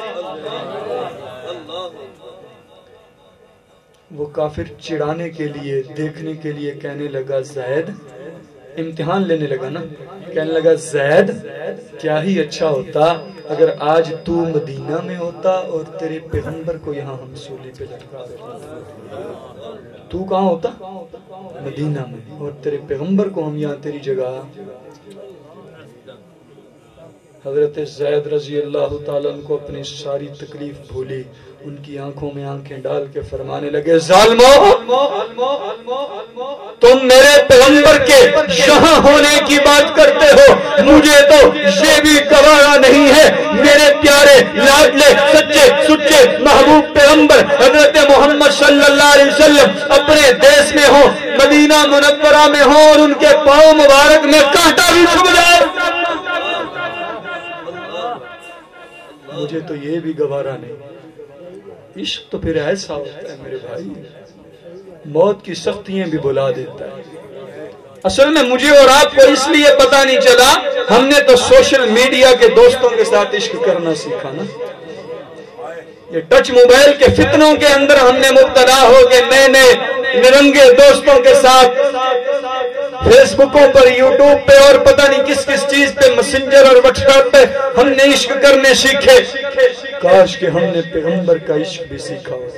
وہ کافر چڑھانے کے لیے دیکھنے کے لیے کہنے لگا زید، امتحان لینے لگا نا، کہنے لگا زید کیا ہی اچھا ہوتا اگر آج تو مدینہ میں ہوتا اور تیرے پیغمبر کو یہاں ہم سولی پہ لٹکا دیتے۔ تو کہاں ہوتا؟ مدینہ میں، اور تیرے پیغمبر کو ہم یہاں تیری جگہ۔ حضرت زید رضی اللہ تعالیٰ عنہ کو اپنی ساری تکلیف بھولی، ان کی آنکھوں میں آنکھیں ڈال کے فرمانے لگے ظالمو تم میرے پیغمبر کے یہاں ہونے کی بات کرتے ہو، مجھے تو یہ بھی گوارا نہیں ہے میرے پیارے لاڈلے سچے سچے محبوب پیغمبر حضرت محمد صلی اللہ علیہ وسلم اپنے دیس میں ہوں، مدینہ منورہ میں ہوں، اور ان کے پاؤں مبارک میں کانٹا بھی چھپ جائے، مجھے تو یہ بھی گوارا نہیں۔ عشق تو پھر ایسا ہوتا ہے میرے بھائی، موت کی سختیاں بھی بلا دیتا ہے۔ اصل میں مجھے اور آپ کو اس لیے پتا نہیں چلا، ہم نے تو سوشل میڈیا کے دوستوں کے ساتھ عشق کرنا سیکھا نا۔ یہ ٹچ موبائل کے فتنوں کے اندر ہم نے مبتلا ہو کے نئے نئے نرنگے دوستوں کے ساتھ فیس بکوں پر، یوٹیوب پہ، اور پتہ نہیں کس کس چیز پہ، میسنجر اور واٹس ایپ پہ ہم نے عشق کرنے سیکھے۔ کاش کہ ہم نے پیغمبر کا عشق بھی سیکھا ہو۔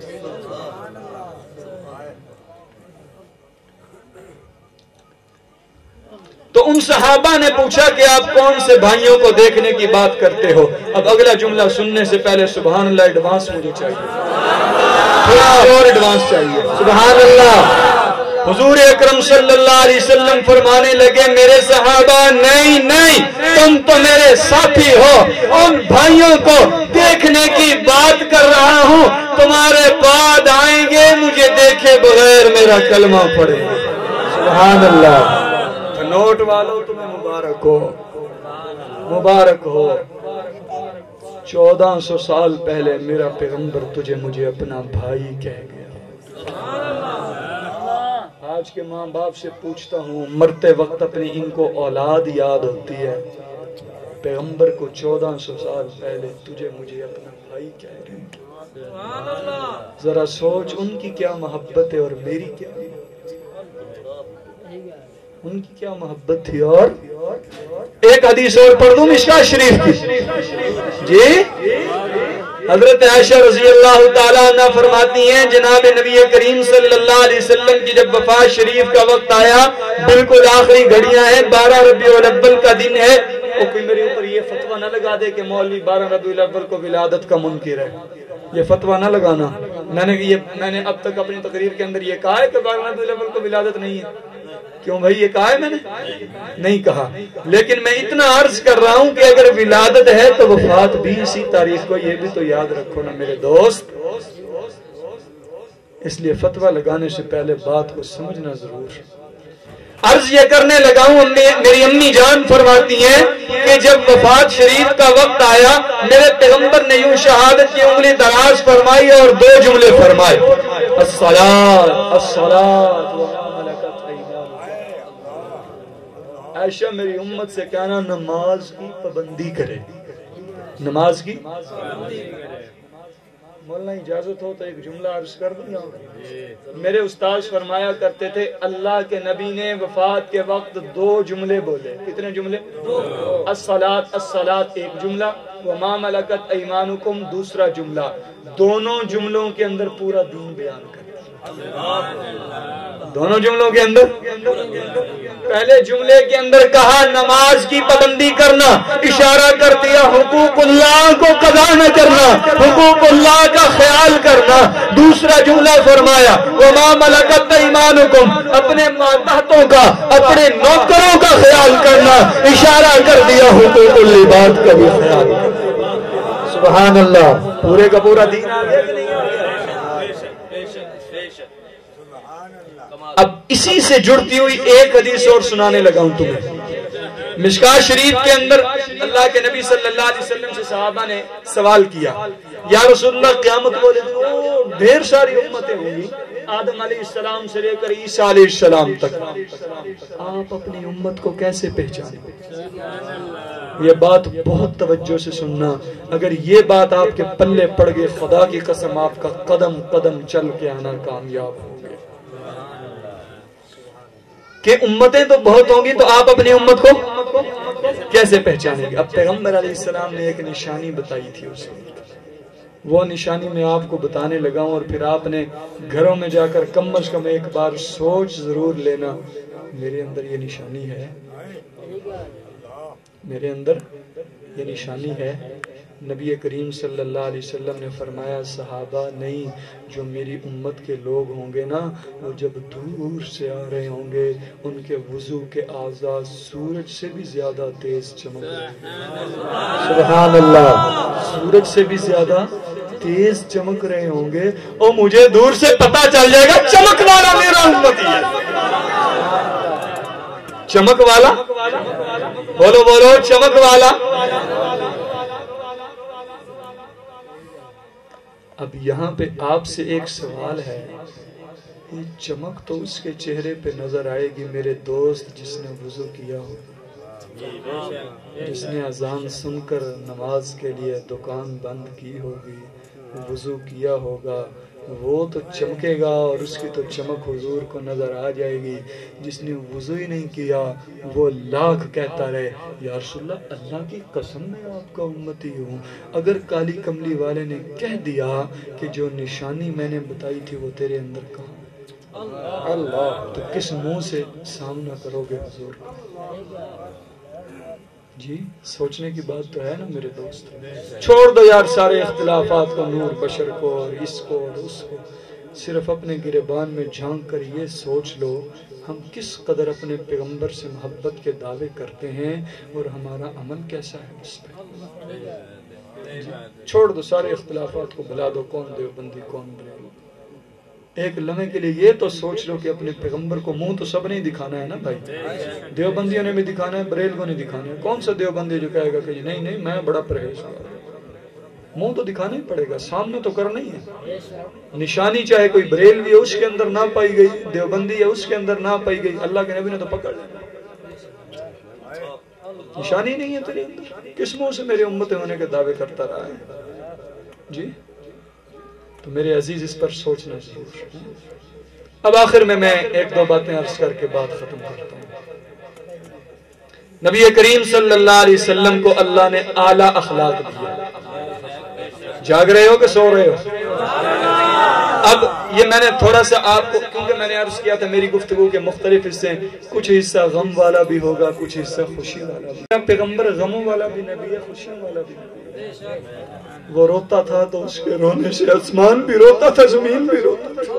تو ان صحابہ نے پوچھا کہ آپ کون سے بھائیوں کو دیکھنے کی بات کرتے ہو؟ اب اگلا جملہ سننے سے پہلے سبحان اللہ ایڈوانس مجھے چاہیے، تھوڑا اور ایڈوانس چاہیے۔ سبحان اللہ۔ حضور اکرم صلی اللہ علیہ وسلم فرمانے لگے میرے صحابہ نہیں نہیں، تم تو میرے ساتھی ہو، ان بھائیوں کو دیکھنے کی بات کر رہا ہوں، تمہارے بعد آئیں گے مجھے دیکھے بغیر میرا کلمہ پڑھے۔ سبحان اللہ۔ نوٹ والوں تمہیں مبارک ہو، مبارک ہو۔ چودہ سو سال پہلے میرا پیغمبر تجھے مجھے اپنا بھائی کہہ گیا۔ آج کے ماں باپ سے پوچھتا ہوں، مرتے وقت اپنی ان کو اولاد یاد ہوتی ہے، پیغمبر کو چودہ سو سال پہلے تجھے مجھے اپنا بھائی کہہ رہے ہیں۔ ذرا سوچ ان کی کیا محبت ہے اور میری کیا، ان کی کیا محبت تھی۔ اور ایک حدیث اور پڑھ دوں مشکاۃ شریف کی، جی حضرت عائشہ رضی اللہ تعالیٰ عنہ فرماتی ہیں جناب نبی کریم صلی اللہ علیہ وسلم کی جب وفات شریف کا وقت آیا، بالکل آخری گھڑیاں ہیں، بارہ ربیع الاول کا دن ہے، وہ کوئی میرے اوپر یہ فتویٰ نہ لگا دے کہ مولوی بارہ ربیع الاول کو ولادت کا منکر ہے، یہ فتویٰ نہ لگانا۔ میں نے یہ میں نے اب تک اپنی تقریر کے اندر یہ کہا ہے کہ بارہ ربیع الاول کو ولادت نہیں ہے، کیوں بھائی یہ کہا ہے میں نے؟ نہیں کہا، لیکن میں اتنا عرض کر رہا ہوں کہ اگر ولادت ہے تو وفات بھی اسی تاریخ کو، یہ بھی تو یاد رکھو نا میرے دوست۔ اس لیے فتویٰ لگانے سے پہلے بات کو سمجھنا ضرور۔ عرض یہ کرنے لگا ہوں، میری امی جان فرماتی ہیں کہ جب وفات شریف کا وقت آیا، میرے پیغمبر نے یوں شہادت کی انگلی دراز فرمائی اور دو جملے فرمائے، الصلاۃ الصلاۃ عائشہ میری امت سے کہنا نماز کی پابندی کرے، نماز کی مولانا اجازت ہو تو ایک جملہ عرض کر دوں گا۔ میرے استاذ فرمایا کرتے تھے اللہ کے نبی نے وفات کے وقت دو جملے بولے۔ کتنے جملے؟ الصلاۃ الصلاۃ ایک جملہ، وما ملکت ایمانکم دوسرا جملہ۔ دونوں جملوں کے اندر پورا دین بیان کر دونوں جملوں کے اندر پہلے جملے کے اندر کہا نماز کی پابندی کرنا، اشارہ کر دیا حقوق اللہ کو قضا نہ کرنا، حقوق اللہ کا خیال کرنا۔ دوسرا جملہ فرمایا وما ملکت ایمانکم، اپنے ماتحتوں کا، اپنے نوکروں کا خیال کرنا، اشارہ کر دیا حقوق العباد کا بھی خیال کرنا۔ سبحان اللہ، پورے کا پورا دین آ گیا کہ نہیں آ گیا؟ اب اسی سے جڑتی ہوئی ایک حدیث اور سنانے لگا ہوں تمہیں۔ مشکاہ شریف کے اندر اللہ کے نبی صلی اللہ علیہ وسلم سے صحابہ نے سوال کیا یا رسول اللہ قیامت کو ڈھیر ساری امتیں ہوں گی، آدم علیہ السلام سے لے کر عیسیٰ علیہ السلام تک، آپ اپنی امت کو کیسے پہچانیں؟ یہ بات بہت توجہ سے سننا، اگر یہ بات آپ کے پلے پڑ گئے خدا کی قسم آپ کا قدم قدم چل کے آنا کامیاب ہو گے کہ امتیں تو بہت ہوں گی تو آپ اپنی امت کو کیسے پہچانیں گے؟ اب پیغمبر علیہ السلام نے ایک نشانی بتائی تھی اسے، وہ نشانی میں آپ کو بتانے لگا ہوں، اور پھر آپ نے گھروں میں جا کر کم از کم ایک بار سوچ ضرور لینا میرے اندر یہ نشانی ہے، میرے اندر یہ نشانی ہے۔ نبی کریم صلی اللہ علیہ وسلم نے فرمایا صحابہ نہیں، جو میری امت کے لوگ ہوں گے نا وہ جب دور سے آ رہے ہوں گے ان کے وضو کے اعضاء سورج سے بھی زیادہ تیز چمک رہے ہیں۔ سبحان اللہ، سورج سے بھی زیادہ تیز چمک رہے ہوں گے، اور مجھے دور سے پتا چل جائے گا چمک والا میرا امتی ہے۔ چمک والا بولو بولو چمک والا۔ اب یہاں پہ آپ سے ایک سوال ہے، یہ چمک تو اس کے چہرے پہ نظر آئے گی میرے دوست جس نے وضو کیا ہو، جس نے اذان سن کر نماز کے لیے دکان بند کی ہوگی، وضو کیا ہوگا، وہ تو چمکے گا اور اس کی تو چمک حضور کو نظر آ جائے گی۔ جس نے وضو ہی نہیں کیا وہ لاکھ کہتا رہے یا رسول اللہ اللہ کی قسم میں آپ کا امتی ہوں، اگر کالی کملی والے نے کہہ دیا کہ جو نشانی میں نے بتائی تھی وہ تیرے اندر کہاں، اللہ تو کس منہ سے سامنا کرو گے حضور کا؟ جی سوچنے کی بات تو ہے نا میرے دوست۔ چھوڑ دو یار سارے اختلافات کو، نور بشر کو اور اس کو اور اس کو، صرف اپنے گریبان میں جھانک کر یہ سوچ لو ہم کس قدر اپنے پیغمبر سے محبت کے دعوے کرتے ہیں اور ہمارا عمل کیسا ہے اس پہ۔ چھوڑ دو سارے اختلافات کو، بلا دو کون دیوبندی کون بریلوی، ایک لمحے کے لیے یہ تو سوچ لو کہ اپنے پیغمبر کو منہ تو سب نے دکھانا ہے نا بھائی، دیوبندیوں نے بھی دکھانا ہے، بریل کو نہیں دکھانا ہے۔ کون سا دیوبندی جو کہے گا کہ نہیں نہیں میں بڑا پرہیزگار ہوں، منہ تو دکھانا ہی پڑے گا، سامنے تو کرنا ہی ہے۔ نشانی چاہے کوئی بریلوی ہے اس کے اندر نہ پائی گئی، دیوبندی ہے اس کے اندر نہ پائی گئی، اللہ کے نبی نے تو پکڑ لیا، نشانی نہیں ہے تیرے اندر، کس منہ سے میرے امت ہونے کے دعوے کرتا رہا ہے؟ جی تو میرے عزیز اس پر سوچنا ضرور ہے۔ اب آخر میں میں ایک دو باتیں عرض کر کے بات ختم کرتا ہوں۔ نبی کریم صلی اللہ علیہ وسلم کو اللہ نے اعلیٰ اخلاق دیا۔ جاگ رہے ہو کہ سو رہے ہو؟ اب یہ میں نے تھوڑا سا آپ کو، کیونکہ میں نے عرض کیا تھا میری گفتگو کے مختلف حصے، کچھ حصہ غم والا بھی ہوگا، کچھ حصہ خوشی والا بھی۔ پیغمبر غموں والا بھی نبی ہے، خوشیوں والا بھی نبی ہے۔ وہ روتا تھا تو اس کے رونے سے آسمان بھی روتا تھا، زمین بھی روتا تھا۔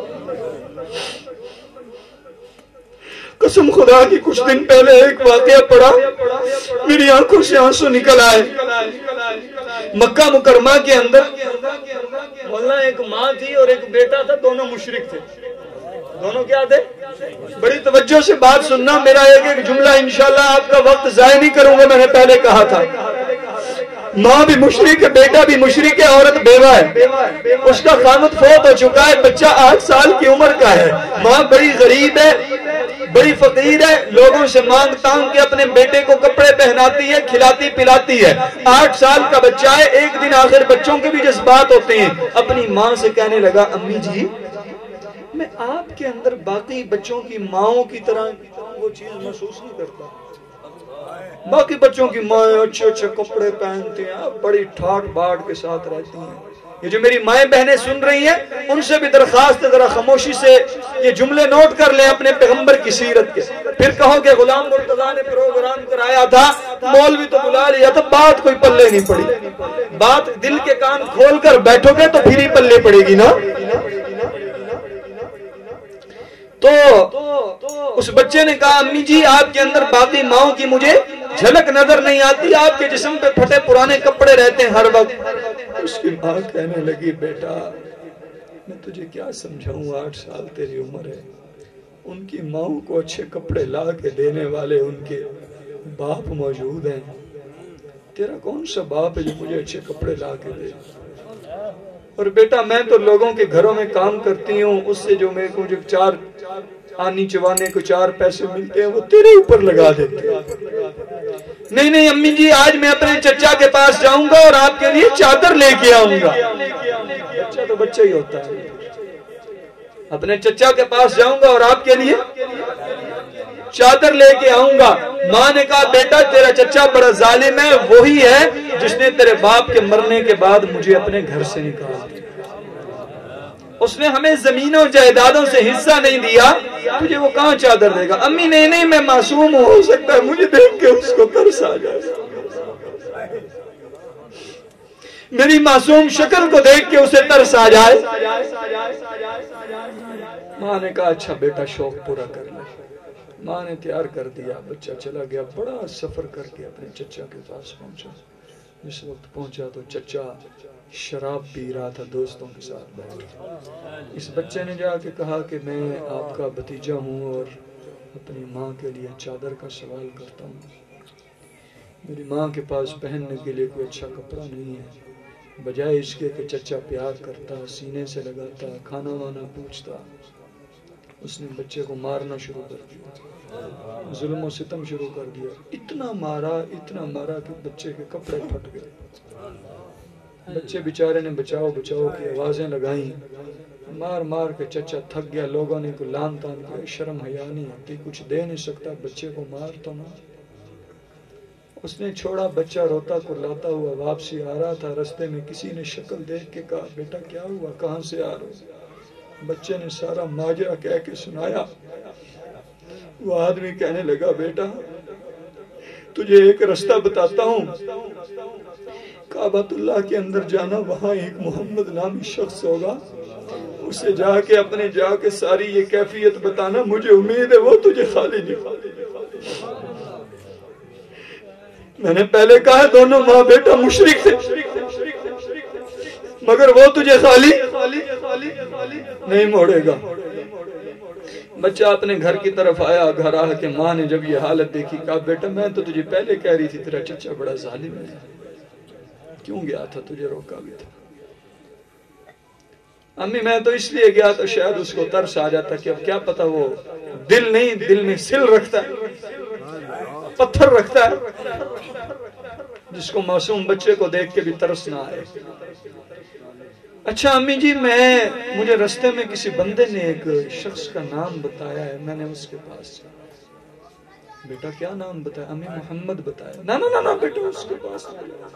قسم خدا کی کچھ دن پہلے ایک واقعہ پڑا، میری آنکھوں سے آنسو نکل آئے۔ مکہ مکرمہ کے اندر مولانا ایک ماں تھی اور ایک بیٹا تھا، دونوں مشرک تھے۔ دونوں کیا تھے؟ بڑی توجہ سے بات سننا، میرا ایک ایک جملہ انشاءاللہ آپ کا وقت ضائع نہیں کروں گا، میں نے پہلے کہا تھا۔ ماں بھی مشرک ہے، بیٹا بھی مشرک ہے، عورت بیوہ ہے، اس کا خامد فوت ہو چکا ہے، بچہ آٹھ سال کی عمر کا ہے، ماں بڑی غریب ہے، بڑی فقیر ہے، لوگوں سے مانگ تانگ کے اپنے بیٹے کو کپڑے پہناتی ہے، کھلاتی پلاتی ہے. آٹھ سال کا بچہ ہے. ایک دن آخر بچوں کے بھی جذبات ہوتے ہیں، اپنی ماں سے کہنے لگا امی جی میں آپ کے اندر باقی بچوں کی ماؤں کی طرح وہ چیز محسوس نہیں کرتا. باقی بچوں کی مائیں اچھے اچھے کپڑے پہنتی ہیں، بڑی ٹھاٹ باٹ کے ساتھ رہتی ہیں. یہ جو میری مائیں بہنیں سن رہی ہیں ان سے بھی درخواست ہے ذرا خاموشی سے یہ جملے نوٹ کر لیں اپنے پیغمبر کی سیرت کے. پھر کہو کہ غلام مرتضیٰ نے پروگرام کرایا تھا، مولوی تو بلا لیا تھا، بات کوئی پلے نہیں پڑی. بات دل کے کان کھول کر بیٹھو گے تو پھر ہی پلے پڑے گی نا. تو اس بچے نے کہا امی جی آپ کے اندر باقی ماؤں کی مجھے جھلک نظر نہیں آتی، آپ کے جسم پہ پھٹے پرانے کپڑے رہتے ہیں ہر وقت. اس کی ماں کہنے لگی بیٹا میں تجھے کیا سمجھاؤں، آٹھ سال تیری عمر ہے. ان کی ماؤں کو اچھے کپڑے لا کے دینے والے ان کے باپ موجود ہیں. تیرا کون سا باپ ہے جو مجھے اچھے کپڑے لا کے دے؟ اور بیٹا میں تو لوگوں کے گھروں میں کام کرتی ہوں، اس سے جو میرے کو جو چار آنی چوانے کو چار پیسے ملتے ہیں وہ تیرے اوپر لگا دیتے ہیں. نہیں نہیں امی جی آج میں اپنے چچا کے پاس جاؤں گا اور آپ کے لیے چادر لے کے آؤں گا. بچہ تو بچہ ہی ہوتا ہے. اپنے چچا کے پاس جاؤں گا اور آپ کے لیے چادر لے کے آؤں گا. ماں نے کہا بیٹا تیرا چچا بڑا ظالم ہے، وہی ہے جس نے تیرے باپ کے مرنے کے بعد مجھے اپنے گھر سے نکال دیا. اس نے ہمیں زمینوں جائیدادوں سے حصہ نہیں دیا، تجھے وہ کہاں چادر دے گا؟ امی نہیں نہیں میں معصوم ہو سکتا ہے مجھے دیکھ کے اس کو ترس آ جائے، میری معصوم شکل کو دیکھ کے اسے ترس آ جائے. ماں نے کہا اچھا بیٹا شوق پورا کر لے. ماں نے تیار کر دیا، بچہ چلا گیا. بڑا سفر کر کے اپنے چچا کے پاس پہنچا. جس وقت پہنچا تو چچا شراب پی رہا تھا دوستوں کے ساتھ بیٹھ. اس بچے نے جا کے کہا کہ میں آپ کا بھتیجا ہوں اور اپنی ماں کے لیے چادر کا سوال کرتا ہوں. میری ماں کے پاس پہننے کے لیے کوئی اچھا کپڑا نہیں ہے. بجائے اس کے کہ چچا پیار کرتا، سینے سے لگاتا، کھانا وانا پوچھتا، اس نے بچے کو مارنا شروع کر دیا، ظلم و ستم شروع کر دیا. اتنا مارا اتنا مارا کہ بچے کے کپڑے پھٹ گئے. بچے بیچارے نے بچاؤ بچاؤ کی آوازیں لگائیں. مار مار کے چچا تھک گیا. لوگوں نے کو لان تان کیا، شرم حیا نہیں آتی، کچھ دے نہیں سکتا، بچے کو مار تو نہ. اس نے چھوڑا. بچہ روتا کلاتا ہوا واپسی آ رہا تھا. رستے میں کسی نے شکل دیکھ کے کہا بیٹا کیا ہوا، کہاں سے آ رہے ہو؟ بچے نے سارا ماجرا کہہ کے سنایا. وہ آدمی کہنے لگا بیٹا تجھے ایک رستہ بتاتا ہوں، کعبۃ اللہ کے اندر جانا، وہاں ایک محمد نامی شخص ہوگا، اسے جا کے اپنے جا کے ساری یہ کیفیت بتانا، مجھے امید ہے وہ تجھے خالی نہیں. میں نے پہلے کہا دونوں ماں بیٹا مشرک تھے مگر وہ تجھے خالی نہیں موڑے گا. بچہ اپنے گھر کی طرف آیا. گھر آ کے ماں نے جب یہ حالت دیکھی کہا بیٹا میں تو تجھے پہلے کہہ رہی تھی تیرا چچا بڑا ظالم ہے، کیوں گیا تھا، تجھے روکا بھی تھا. امی میں تو اس لیے گیا تو شاید اس کو ترس آ جاتا کہ اب کیا پتا وہ دل نہیں، دل میں سل رکھتا ہے، پتھر رکھتا ہے، جس کو معصوم بچے کو دیکھ کے بھی ترس نہ آئے. اچھا امی جی میں مجھے رستے میں کسی بندے نے ایک شخص کا نام بتایا ہے، میں نے اس کے پاس. بیٹا کیا نام بتایا؟ امی محمد بتایا. نا نا نا بیٹا اس کے پاس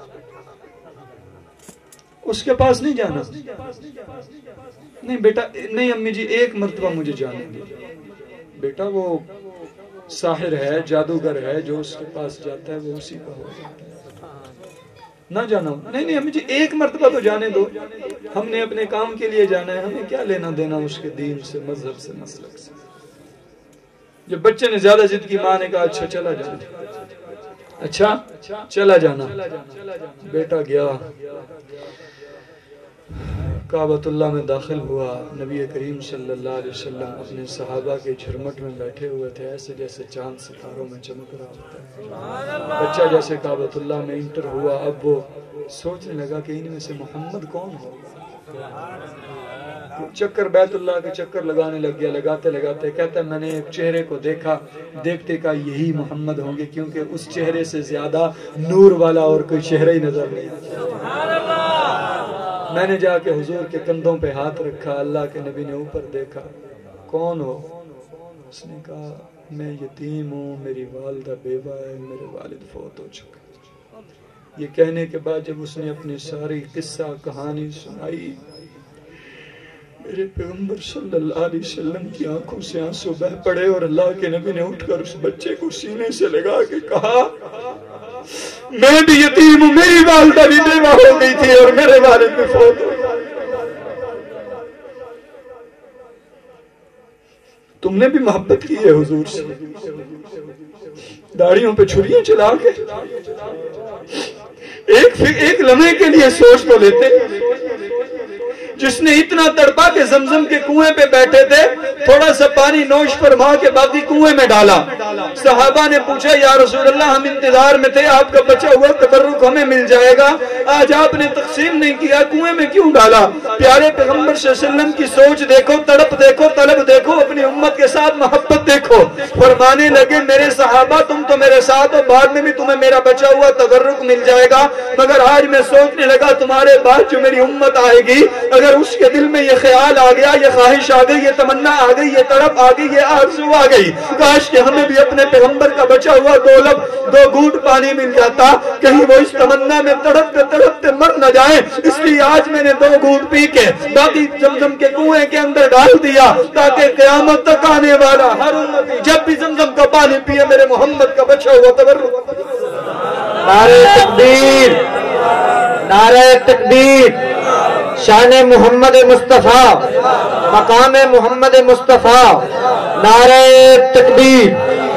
اس کے پاس نہیں جانا. نہیں بیٹا نہیں امی جی ایک مرتبہ مجھے جانے دے. بیٹا وہ ساحر ہے، جادوگر ہے، جو اس کے پاس جاتا ہے وہ اسی کا ہوگا، نہ جانا. نہیں نہیں امی جی ایک مرتبہ تو جانے دو، ہم نے اپنے کام کے لیے جانا ہے، ہمیں کیا لینا دینا اس کے دین سے، مذہب سے، مسلک سے. جب بچے نے زیادہ ضد کی ماں نے کہا اچھا چلا جانا، اچھا چلا جانا. بیٹا گیا، کعبۃ اللہ میں داخل ہوا. نبی کریم صلی اللہ علیہ وسلم اپنے صحابہ کے جھرمٹ میں بیٹھے ہوئے تھے، ایسے جیسے چاند ستاروں میں چمک رہا ہوتا ہے. بچہ جیسے کعبۃ اللہ میں انٹر ہوا، اب وہ سوچنے لگا کہ ان میں سے محمد کون ہوگا. چکر بیت اللہ کے چکر لگانے لگ گیا، لگاتے لگاتے کہتا ہے میں نے ایک چہرے کو دیکھا، دیکھتے کا یہی محمد ہوں گے، کیونکہ اس چہرے سے زیادہ نور والا اور کوئی چہرہ ہی نظر نہیں آتا۔ میں نے جا کے حضور کے کندھوں پہ ہاتھ رکھا، اللہ کے نبی نے اوپر دیکھا، کون ہو؟ اس نے کہا میں یتیم ہوں، میری والدہ بیوہ ہے، میرے والد فوت ہو چکے۔ یہ کہنے کے بعد جب اس نے اپنی ساری قصہ کہانی سنائی، میرے پیغمبر صلی اللہ علیہ وسلم کی آنکھوں سے آنسو بہ پڑے، اور اللہ کے نبی نے اٹھ کر اس بچے کو سینے سے لگا کے کہا میں بھی یتیم ہوں، میری والدہ بھی بیوہ ہو گئی تھی اور میرے والد بھی فوت ہو گئے۔ تم نے بھی محبت کی ہے حضور سے، داڑھیوں پہ چھریاں چلا کے ایک ایک لمحے کے لیے سوچ تو لیتے، جس نے اتنا تڑپا کے زمزم کے کنویں پہ بیٹھے تھے، تھوڑا سا پانی نوش فرما کے باقی کنویں میں ڈالا۔ صحابہ نے پوچھا یا رسول اللہ ہم انتظار میں تھے، آپ کا بچا ہوا تبرک ہمیں مل جائے گا، آج آپ نے تقسیم نہیں کیا، کنویں میں کیوں ڈالا؟ پیارے پیغمبر صلی اللہ علیہ وسلم کی سوچ دیکھو، تڑپ دیکھو، طلب دیکھو، اپنی امت کے ساتھ محبت دیکھو۔ فرمانے لگے میرے صحابہ تم تو میرے ساتھ ہو، بعد میں بھی تمہیں میرا بچا ہوا تبرک مل جائے گا، مگر آج میں سوچنے لگا تمہارے بعد جو میری امت آئے گی، اگر اس کے دل میں یہ خیال آ گیا، یہ خواہش آ گئی، یہ تمنا آ گئی، یہ تڑپ آ گئی، یہ آرزو آ گئی، کاش کہ ہمیں بھی اپنے پیغمبر کا بچا ہوا دو لب دو گھونٹ پانی مل جاتا، کہیں وہ اس تمنا میں تڑپتے تڑپتے مر نہ جائیں۔ اس لیے آج میں نے دو گھونٹ پی کے باقی زمزم کے کنویں کے اندر ڈال دیا، تاکہ قیامت تک آنے والا ہر امتی جب بھی زمزم کا پانی پیے میرے محمد کا بچا ہوا تبرک۔ نعرہ تکبیر، نعرہ تکبیر، شان محمد مصطفیٰ، مقام محمد مصطفیٰ، نعرہ تکبیر۔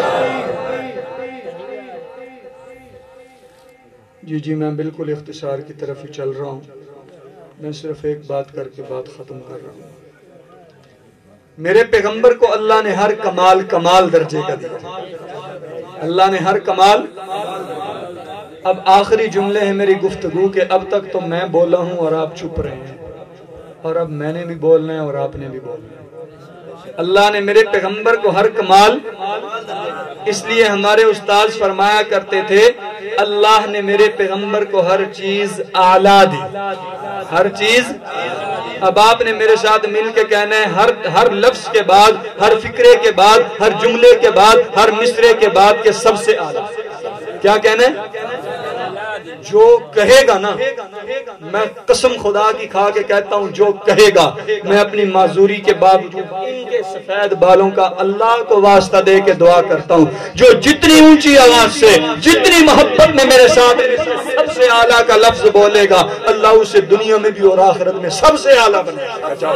جی جی میں بالکل اختصار کی طرف ہی چل رہا ہوں، میں صرف ایک بات کر کے بات ختم کر رہا ہوں۔ میرے پیغمبر کو اللہ نے ہر کمال کمال درجے کا دیا، اللہ نے ہر کمال۔ اب آخری جملے ہیں میری گفتگو کے، اب تک تو میں بولا ہوں اور آپ چپ رہے ہیں، اور اب میں نے بھی بولنا ہے اور آپ نے بھی بولنا ہے۔ اللہ نے میرے پیغمبر کو ہر کمال، اس لیے ہمارے استاذ فرمایا کرتے تھے اللہ نے میرے پیغمبر کو ہر چیز اعلیٰ دی، ہر چیز۔ اب آپ نے میرے ساتھ مل کے کہنا ہے ہر ہر لفظ کے بعد، ہر فکرے کے بعد، ہر جملے کے بعد، ہر مصرے کے بعد کہ سب سے اعلیٰ۔ کیا کہنا ہے؟ جو کہے گا نا، میں قسم خدا کی کھا کے کہتا ہوں جو کہے گا، میں اپنی معذوری کے باوجود ان کے سفید بالوں کا اللہ کو واسطہ دے کے دعا کرتا ہوں، جو جتنی اونچی آواز سے، جتنی محبت میں میرے ساتھ سب سے اعلیٰ کا لفظ بولے گا، اللہ اسے دنیا میں بھی اور آخرت میں سب سے اعلیٰ بنائے گا۔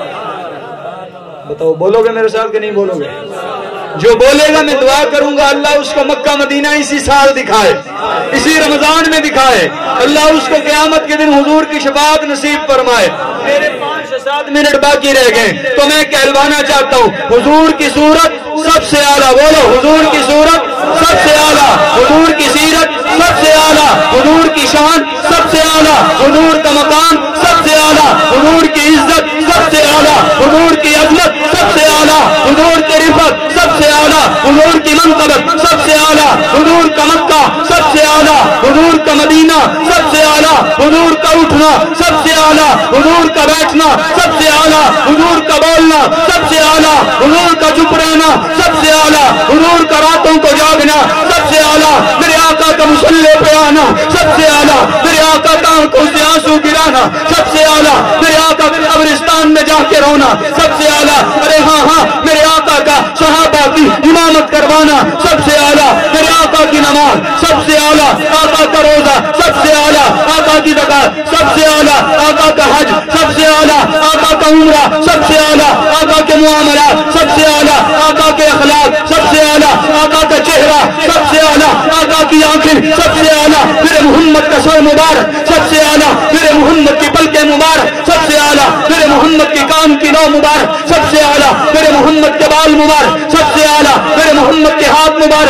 بتاؤ بولو گے میرے ساتھ کہ نہیں بولو گے؟ جو بولے گا میں دعا کروں گا اللہ اس کو مکہ مدینہ اسی سال دکھائے، اسی رمضان میں دکھائے، اللہ اس کو قیامت کے دن حضور کی شفاعت نصیب فرمائے۔ میرے پانچ سے سات منٹ باقی رہ گئے تو میں کہلوانا چاہتا ہوں حضور کی صورت سب سے اعلیٰ، بولو حضور کی صورت سب سے اعلیٰ، حضور کی سیرت سب سے اعلیٰ، حضور کی شان سب سے اعلیٰ، حضور کا مقام سب سے اعلیٰ، حضور کی عزت سب سے اعلیٰ، حضور کی عظمت سب سے اعلیٰ، حضور کی رفعت سب سے اعلیٰ، حضور کی منقبت سب سے اعلیٰ، حضور کا مکہ سب سے اعلیٰ، حضور کا مدینہ سب سے اعلیٰ، حضور کا اٹھنا سب سے اعلیٰ، حضور کا بیٹھنا سب سے اعلیٰ، حضور کا بولنا سب سے اعلیٰ، حضور کا چپ رہنا سب سے اعلیٰ، حضور کا راتوں کو جاگنا سب سے اعلیٰ، میرے آقا کا مصلی پہ آنا سب سے اعلیٰ، میرے آقا کا آنکھوں سے آنسو گرانا سب سے اعلیٰ، میرے آقا کا قبرستان میں جا کے رونا سب سے اعلیٰ، ارے ہاں ہاں میرے آقا کا صحابہ کی امامت کروانا سب سے اعلیٰ، میرے آقا کی نماز سب سے اعلیٰ، آقا کا روزہ سب سے اعلیٰ، آقا کی زکات سب سے اعلیٰ، آقا کا حج سب سے اعلیٰ، آقا کا عمرہ سب سے اعلیٰ، آقا کے معاملات سب سے اعلیٰ، آقا کے اخلاق سب سے اعلیٰ، آقا کا چہرہ سب سے اعلیٰ، آقا کی آنکھیں سب سے اعلیٰ، میرے محمد کا سر مبارک سب سے اعلیٰ، میرے محمد کی پلکیں مبارک سب سے اعلیٰ، میرے محمد کی کان کی نو مبارک سب سے اعلیٰ، میرے محمد کے بال مبارک سب سے اعلیٰ، میرے محمد کے ہاتھ مبارک سب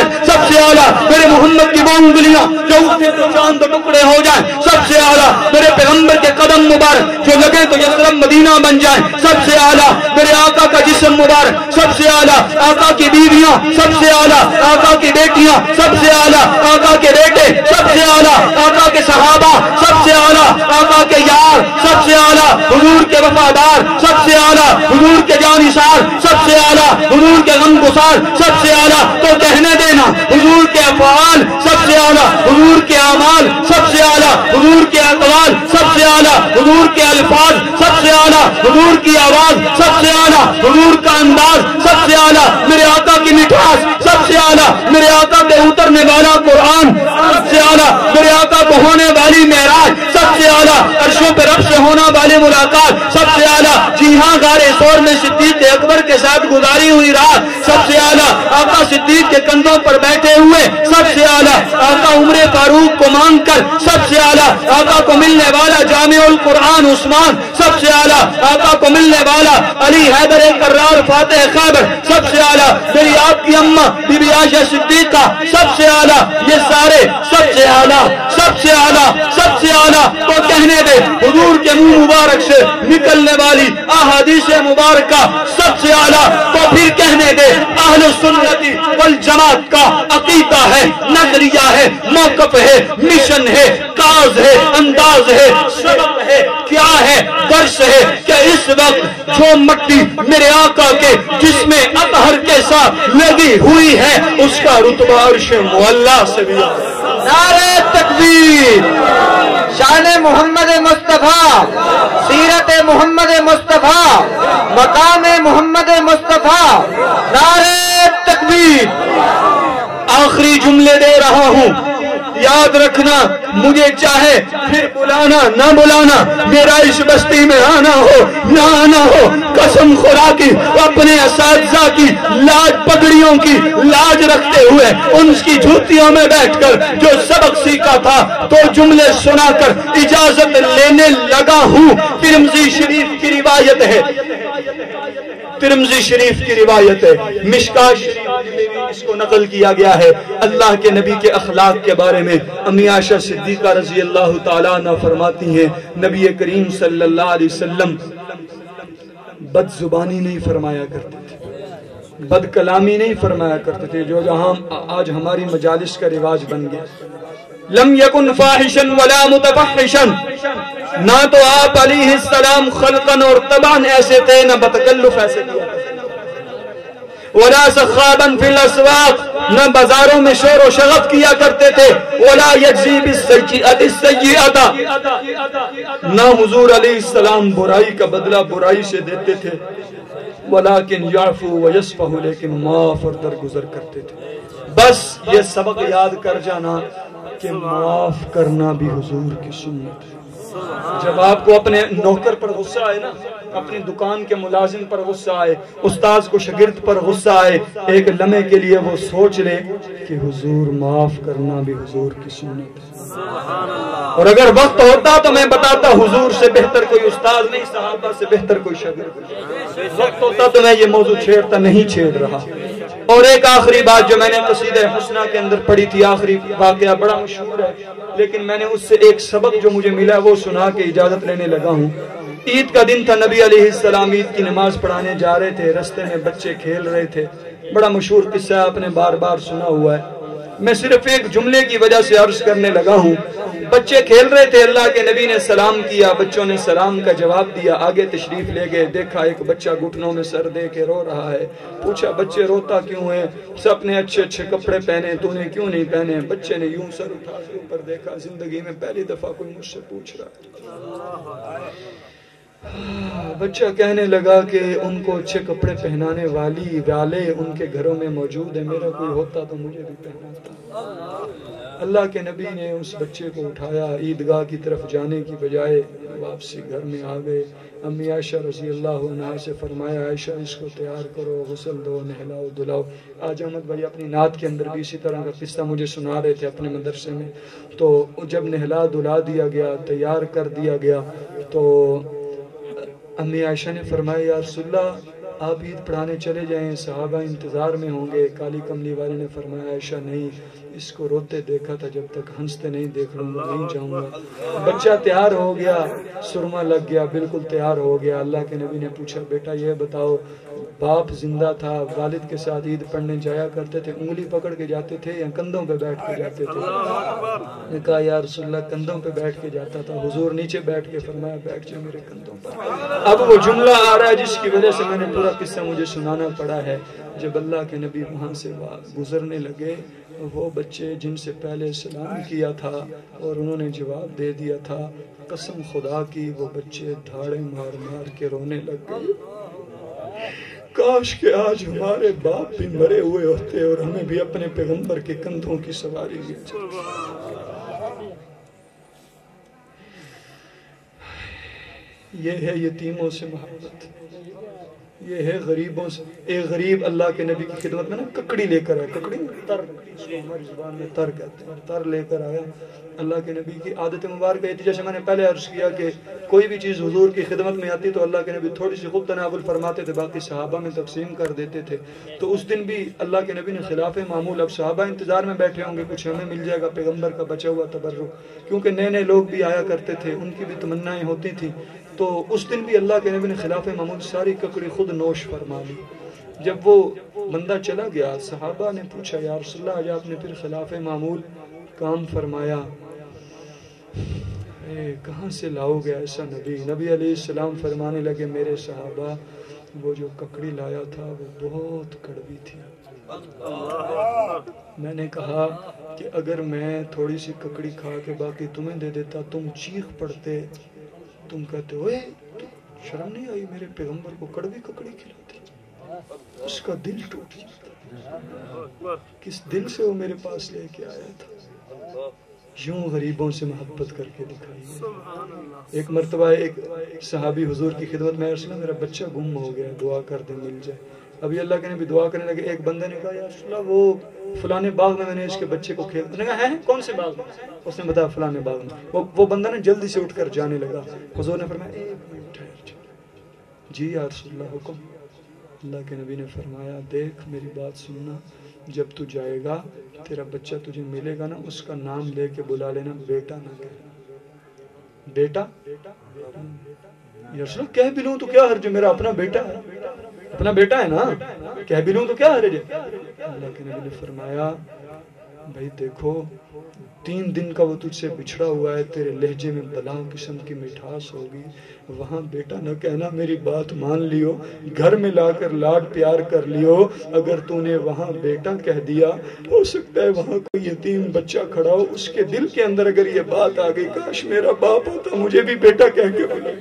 سے اعلیٰ میرے محمد کی وہ انگلیاں جو اٹھے تو چاند ٹکڑے ہو جائیں، سب سے اعلیٰ میرے پیغمبر کے قدم مبارک جو لگے تو یثرب مدینہ بن جائیں، سب سے اعلیٰ میرے آقا کا جسم مبارک، سب سے اعلیٰ آقا کی بیویاں، سب سے اعلیٰ آقا کی بیٹیاں، سب سے اعلیٰ آقا کے بیٹے، سب سے اعلیٰ آقا کے صحابہ، سب سے اعلیٰ آقا کے یار، سب سے اعلیٰ حضور کے وفادار، سب سے اعلیٰ حضور کے جانثار، سب سے اعلیٰ حضور کے غمگسار، سب سے اعلیٰ تو کہنے دینا حضور کے افعال، سب سے اعلیٰ حضور کے اعمال، سب سے اعلیٰ حضور کے اقوال، سب سے اعلیٰ حضور کے الفاظ، سب سے اعلیٰ حضور کی آواز، سب سے اعلیٰ حضور کا انداز، سب سے اعلیٰ میرے آقا کی مٹھاس، سب سے اعلیٰ میرے آقا کے اترنے والا قرآن، سب سے اعلیٰ میرے آقا کو ہونے والی معراج، سب سے اعلیٰ عرشوں پہ رب سے ہونا والی ملاقات، سب سے اعلیٰ جی ہاں غار ثور میں صدیق اکبر کے ساتھ گزاری ہوئی رات، سب سے اعلیٰ آقا صدیق کے کندھوں پر بیٹھے ہوئے، سب سے اعلیٰ آقا عمر فاروق کو مانگ کر، سب سے اعلیٰ آقا کو ملنے والا جامع القرآن عثمان، سب سے اعلیٰ آقا کو ملنے والا علی حیدر کرار فاتح خیبر، سب سے اعلیٰ میری آپ کی اماں بی بی عائشہ صدیقہ، سب سے اعلیٰ یہ سارے سب سے اعلیٰ سب سے اعلیٰ سب سے اعلیٰ تو کہنے دے حضور کے منہ مبارک سے نکلنے والی احادیث مبارکہ، سب سے اعلیٰ تو پھر کہنے دے اہل سنتی والجماعت کا عقیدہ ہے، نظریہ ہے، موقف ہے، مشن ہے، کاز ہے، انداز ہے، سبق ہے، کیا ہے، درس ہے کہ اس وقت جو مٹی میرے آقا کے جس میں اطہر کے ساتھ لگی ہوئی ہے اس کا رتبہ عرش معلیٰ سے بھی نعرہ تکبیر، شان محمد مصطفیٰ، سیرت محمد مصطفیٰ، مقام محمد مصطفیٰ، نعرہ تکبیر۔ آخری جملے دے رہا ہوں، یاد رکھنا مجھے چاہے پھر بلانا نہ بلانا، میرا اس بستی میں آنا ہو نہ آنا ہو، قسم خدا کی اپنے اساتذہ کی لاج پگڑیوں کی لاج رکھتے ہوئے ان کی جھوتیوں میں بیٹھ کر جو سبق سیکھا تھا تو جملے سنا کر اجازت لینے لگا ہوں۔ ترمذی شریف کی روایت ہے، ترمذی شریف کی روایت ہے، مشکاہ شریف میں بھی اس کو نقل کیا گیا ہے۔ اللہ کے نبی کے اخلاق کے بارے میں امی عائشہ صدیقہ رضی اللہ تعالیٰ عنہ فرماتی ہیں، نبی کریم صلی اللہ علیہ وسلم بد زبانی نہیں فرمایا کرتے تھے، بد کلامی نہیں فرمایا کرتے تھے، جو جہاں آج ہماری مجالس کا رواج بن گیا۔ لم یکن فاحشا ولا متفحشا، نہ تو آپ علیہ السلام خلقاً اور طبعاً ایسے تھے، نہ بتکلف ایسے کیا ولا سخابا فی الاسواق، نہ بازاروں میں شور و شغف کیا کرتے تھے، ولا یجزی بالسیئۃ السیئۃ، نہ حضور علیہ السلام برائی کا بدلہ برائی سے دیتے تھے، ولیکن یعفو ویصفح، لیکن معاف اور درگزر کرتے تھے۔ بس یہ سبق یاد کر جانا کہ معاف کرنا بھی حضور کی سنت ہے۔ جب آپ کو اپنے نوکر پر غصہ آئے نا، اپنی دکان کے ملازم پر غصہ آئے، استاذ کو شاگرد پر غصہ آئے، ایک لمحے کے لیے وہ سوچ لے کہ حضور معاف کرنا بھی حضور کی سنت ہے۔ اور اگر وقت ہوتا تو میں بتاتا حضور سے بہتر کوئی استاذ نہیں، صحابہ سے بہتر کوئی شاگرد، وقت ہوتا تو میں یہ موضوع چھیڑتا، نہیں چھیڑ رہا۔ اور ایک آخری بات جو میں نے قصیدہ حسنہ کے اندر پڑھی تھی، آخری واقعہ بڑا مشہور ہے، لیکن میں نے اس سے ایک سبق جو مجھے ملا وہ سنا کے اجازت لینے لگا ہوں۔ عید کا دن تھا، نبی علیہ السلام عید کی نماز پڑھانے جا رہے تھے، رستے میں بچے کھیل رہے تھے، بڑا مشہور قصہ آپ نے بار بار سنا ہوا ہے، میں صرف ایک جملے کی وجہ سے عرض کرنے لگا ہوں۔ بچے کھیل رہے تھے، اللہ کے نبی نے سلام کیا، بچوں نے سلام کا جواب دیا، آگے تشریف لے گئے، دیکھا ایک بچہ گھٹنوں میں سر دے کے رو رہا ہے، پوچھا بچے روتا کیوں ہے، سب نے اچھے اچھے کپڑے پہنے، تو نے کیوں نہیں پہنے؟ بچے نے یوں سر اٹھا کے اوپر دیکھا، زندگی میں پہلی دفعہ کوئی مجھ سے پوچھ رہا ہے۔ بچہ کہنے لگا کہ ان کو اچھے کپڑے پہنانے والی والے ان کے گھروں میں موجود ہیں، میرا کوئی ہوتا تو مجھے بھی پہناتا۔ اللہ کے نبی نے اس بچے کو اٹھایا، عیدگاہ کی طرف جانے کی بجائے واپسی گھر میں آ گئے۔ امی عائشہ رضی اللہ عنہا سے فرمایا عائشہ اس کو تیار کرو، غسل دو، نہلاؤ دھلاؤ۔ آج احمد بھائی اپنی نعت کے اندر بھی اسی طرح کا قصہ مجھے سنا رہے تھے اپنے مدرسے میں، تو جب نہلا دھلا دیا گیا، تیار کر دیا گیا، تو امی عائشہ نے فرمایا یا رسول اللہ آپ عید پڑھانے چلے جائیں، صحابہ انتظار میں ہوں گے۔ کالی کملی والے نے فرمایا عائشہ نہیں، اس کو روتے دیکھا تھا، جب تک ہنستے نہیں دیکھ لوں گا نہیں جاؤں گا۔ بچہ تیار ہو گیا، سرما لگ گیا، بالکل تیار ہو گیا۔ اللہ کے نبی نے پوچھا بیٹا یہ بتاؤ، باپ زندہ تھا، والد کے ساتھ عید پڑھنے جایا کرتے تھے، انگلی پکڑ کے جاتے تھے یا کندھوں پہ بیٹھ کے جاتے تھے؟ نے کہا یا رسول اللہ کندھوں پہ بیٹھ کے جاتا تھا۔ حضور نیچے بیٹھ کے فرمایا بیٹھ جا میرے کندھوں پر۔ اب وہ جملہ آ رہا ہے جس کی وجہ سے میں نے پورا قصہ مجھے سنانا پڑا ہے۔ جب اللہ کے نبی وہاں سے گزرنے لگے، وہ بچے جن سے پہلے سلام کیا تھا اور انہوں نے جواب دے دیا تھا، قسم خدا کی وہ بچے دھاڑے مار مار کے رونے لگ گئے۔ کاش کہ آج ہمارے باپ بھی مرے ہوئے ہوتے اور ہمیں بھی اپنے پیغمبر کے کندھوں کی سواری مل جاتی۔ یہ ہے یتیموں سے محبت، یہ ہے غریبوں سے۔ ایک غریب اللہ کے نبی کی خدمت میں نا ککڑی لے کر آیا، ککڑی تر، اس کو ہماری زبان میں تر کہتے ہیں، تر لے کر آیا۔ اللہ کے نبی کی عادت مبارکہ ہے، جیسے میں نے پہلے عرض کیا کہ کوئی بھی چیز حضور کی خدمت میں آتی تو اللہ کے نبی تھوڑی سی خود تناول فرماتے تھے، باقی صحابہ میں تقسیم کر دیتے تھے۔ تو اس دن بھی اللہ کے نبی نے خلاف معمول، اب صحابہ انتظار میں بیٹھے ہوں گے کچھ ہمیں مل جائے گا پیغمبر کا بچا ہوا تبرک، کیونکہ نئے نئے لوگ بھی آیا کرتے تھے، ان کی بھی تمنائیں ہوتی تھیں۔ تو اس دن بھی اللہ کے نبی نے خلاف معمول ساری ککڑی خود نوش فرما لی۔ جب وہ بندہ چلا گیا، صحابہ نے پوچھا یا رسول اللہ آج آپ نے پھر خلاف معمول کام فرمایا، اے کہاں سے لاؤ گے ایسا نبی؟ نبی علیہ السلام فرمانے لگے میرے صحابہ وہ جو ککڑی لایا تھا وہ بہت کڑوی تھی۔ میں نے کہا کہ اگر میں تھوڑی سی ککڑی کھا کے باقی تمہیں دے دیتا، تم چیخ پڑتے، تم کہتے ہوئے شرم نہیں آئی میرے پیغمبر کو کڑوی ککڑی کھلاتی؟ اس کا دل ٹوٹ جاتا، کس دل سے وہ میرے پاس لے کے آیا تھا۔ یوں غریبوں سے محبت کر کے دکھائی۔ ایک مرتبہ ایک صحابی حضور کی خدمت میں عرض کیا میرا بچہ گم ہو گیا، دعا کر دے مل جائے۔ ابھی اللہ کے نبی دعا کرنے لگے، ایک بندے نے کہا یا رسول اللہ وہ فلانے باغ میں میں نے اس کے بچے کو کھیلتے کہا ہے کون سے باغ میں؟ اس نے بتایا فلانے باغ میں۔ وہ, وہ بندہ نے جلدی سے اٹھ کر جانے لگا۔ حضور نے فرمایا ایک منٹ ٹھہر جا۔ جی یا رسول اللہ حکم۔ اللہ کے نبی نے فرمایا دیکھ میری بات سننا، جب تو جائے گا تیرا بچہ تجھے ملے گا نا، اس کا نام لے کے بلا لینا، بیٹا نہ کہنا۔ بیٹا یا رسول اللہ کہہ بھی لوں تو کیا حرج ہے، میرا اپنا بیٹا ہے، اپنا بیٹا ہے نا، کہہ بھی لوں تو کیا حرج ہے؟ اللہ کے نبی نے فرمایا بھائی دیکھو تین دن کا وہ تجھ سے بچھڑا ہوا ہے، تیرے لہجے میں بلا قسم کی مٹھاس ہوگی، وہاں بیٹا نہ کہنا، میری بات مان لیو، گھر میں لا کر لاڈ پیار کر لیو۔ اگر تو نے وہاں بیٹا کہہ دیا، ہو سکتا ہے وہاں کوئی یتیم بچہ کھڑا ہو، اس کے دل کے اندر اگر یہ بات آ گئی کاش میرا باپ ہوتا مجھے بھی بیٹا کہہ کے بلا۔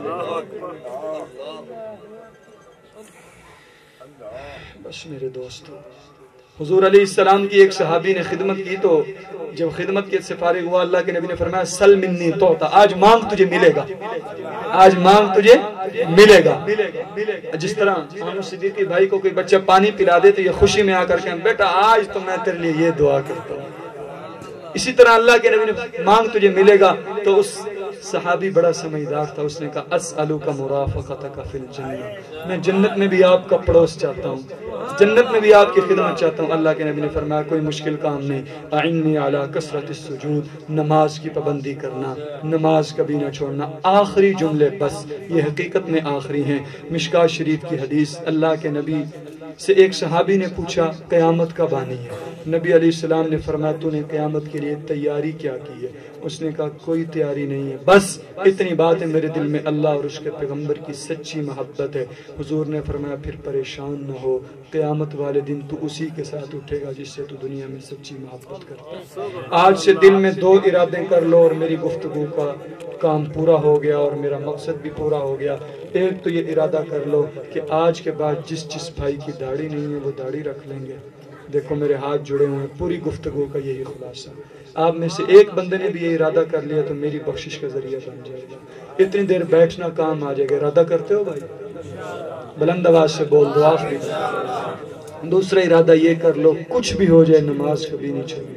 بس میرے دوستو، حضور علیہ السلام کی ایک صحابی نے خدمت کی، تو جب خدمت کے سے فارغ ہوا اللہ کے نبی نے فرمایا سل منی توتا، آج مانگ تجھے ملے گا، آج مانگ تجھے ملے گا۔ جس طرح آنو صدیقی بھائی کو کوئی بچہ پانی پلا دے تو یہ خوشی میں آ کر کہ بیٹا آج تو میں تیرے لیے یہ دعا کرتا ہوں، اسی طرح اللہ کے نبی نے مانگ تجھے ملے گا۔ تو اس صحابی بڑا سمجھدار تھا، اس نے کہا اسألوک مرافقتک فی الجنہ، میں جنت میں بھی آپ کا پڑوس چاہتا ہوں، جنت میں بھی آپ کی خدمت چاہتا ہوں۔ اللہ کے نبی نے فرمایا کوئی مشکل کام نہیں، اعنی علی کثرت السجود، نماز کی پابندی کرنا، نماز کبھی نہ چھوڑنا۔ آخری جملے بس یہ حقیقت میں آخری ہیں۔ مشکاۃ شریف کی حدیث، اللہ کے نبی سے ایک صحابی نے پوچھا قیامت کب آنی ہے؟ نبی علیہ السلام نے فرمایا تو نے قیامت کے لیے تیاری کیا کی ہے؟ اس نے کہا کوئی تیاری نہیں ہے، بس اتنی بات ہے میرے دل میں اللہ اور اس کے پیغمبر کی سچی محبت ہے۔ حضور نے فرمایا پھر پریشان نہ ہو، قیامت والے دن تو اسی کے ساتھ اٹھے گا جس سے تو دنیا میں سچی محبت کرتا ہے۔ آج سے دل میں دو ارادے کر لو اور میری گفتگو کا کام پورا ہو گیا اور میرا مقصد بھی پورا ہو گیا۔ ایک تو یہ ارادہ کر لو کہ آج کے بعد جس جس بھائی کی داڑھی نہیں ہے وہ داڑھی رکھ لیں گے۔ دیکھو میرے ہاتھ جڑے ہوئے ہیں، پوری گفتگو کا یہی خلاصہ۔ آپ میں سے ایک بندے نے بھی یہ ارادہ کر لیا تو میری بخشش کا ذریعہ بن جائے گا، اتنی دیر بیٹھنا کام آ جائے گا۔ ارادہ کرتے ہو بھائی؟ بلند آواز سے بول دو آخری۔ دوسرا ارادہ یہ کر لو کچھ بھی ہو جائے نماز کبھی نہیں چھوڑنی،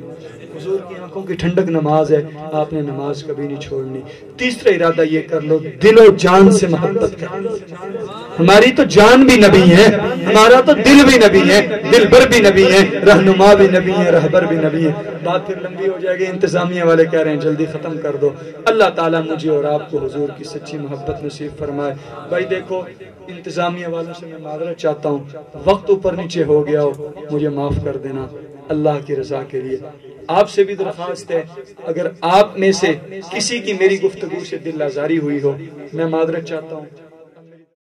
حضور کی آنکھوں کی ٹھنڈک نماز ہے، آپ نے نماز کبھی نہیں چھوڑنی۔ تیسرا ارادہ یہ کر لو دل و جان سے محبت کر، ہماری تو جان بھی نبی ہے، ہمارا تو دل بھی نبی ہے، دل بر بھی نبی ہے، رہنما بھی نبی ہے، رہبر بھی نبی ہے۔ بات پھر لمبی ہو جائے گی، انتظامیہ والے کہہ رہے ہیں جلدی ختم کر دو۔ اللہ تعالیٰ مجھے اور آپ کو حضور کی سچی محبت نصیب فرمائے۔ بھائی دیکھو انتظامیہ والوں سے میں معذرت چاہتا ہوں، وقت اوپر نیچے ہو گیا ہو مجھے معاف کر دینا اللہ کی رضا کے لیے۔ آپ سے بھی درخواست ہے، اگر آپ میں سے کسی کی میری گفتگو سے دل آزاری ہوئی ہو، میں معذرت چاہتا ہوں۔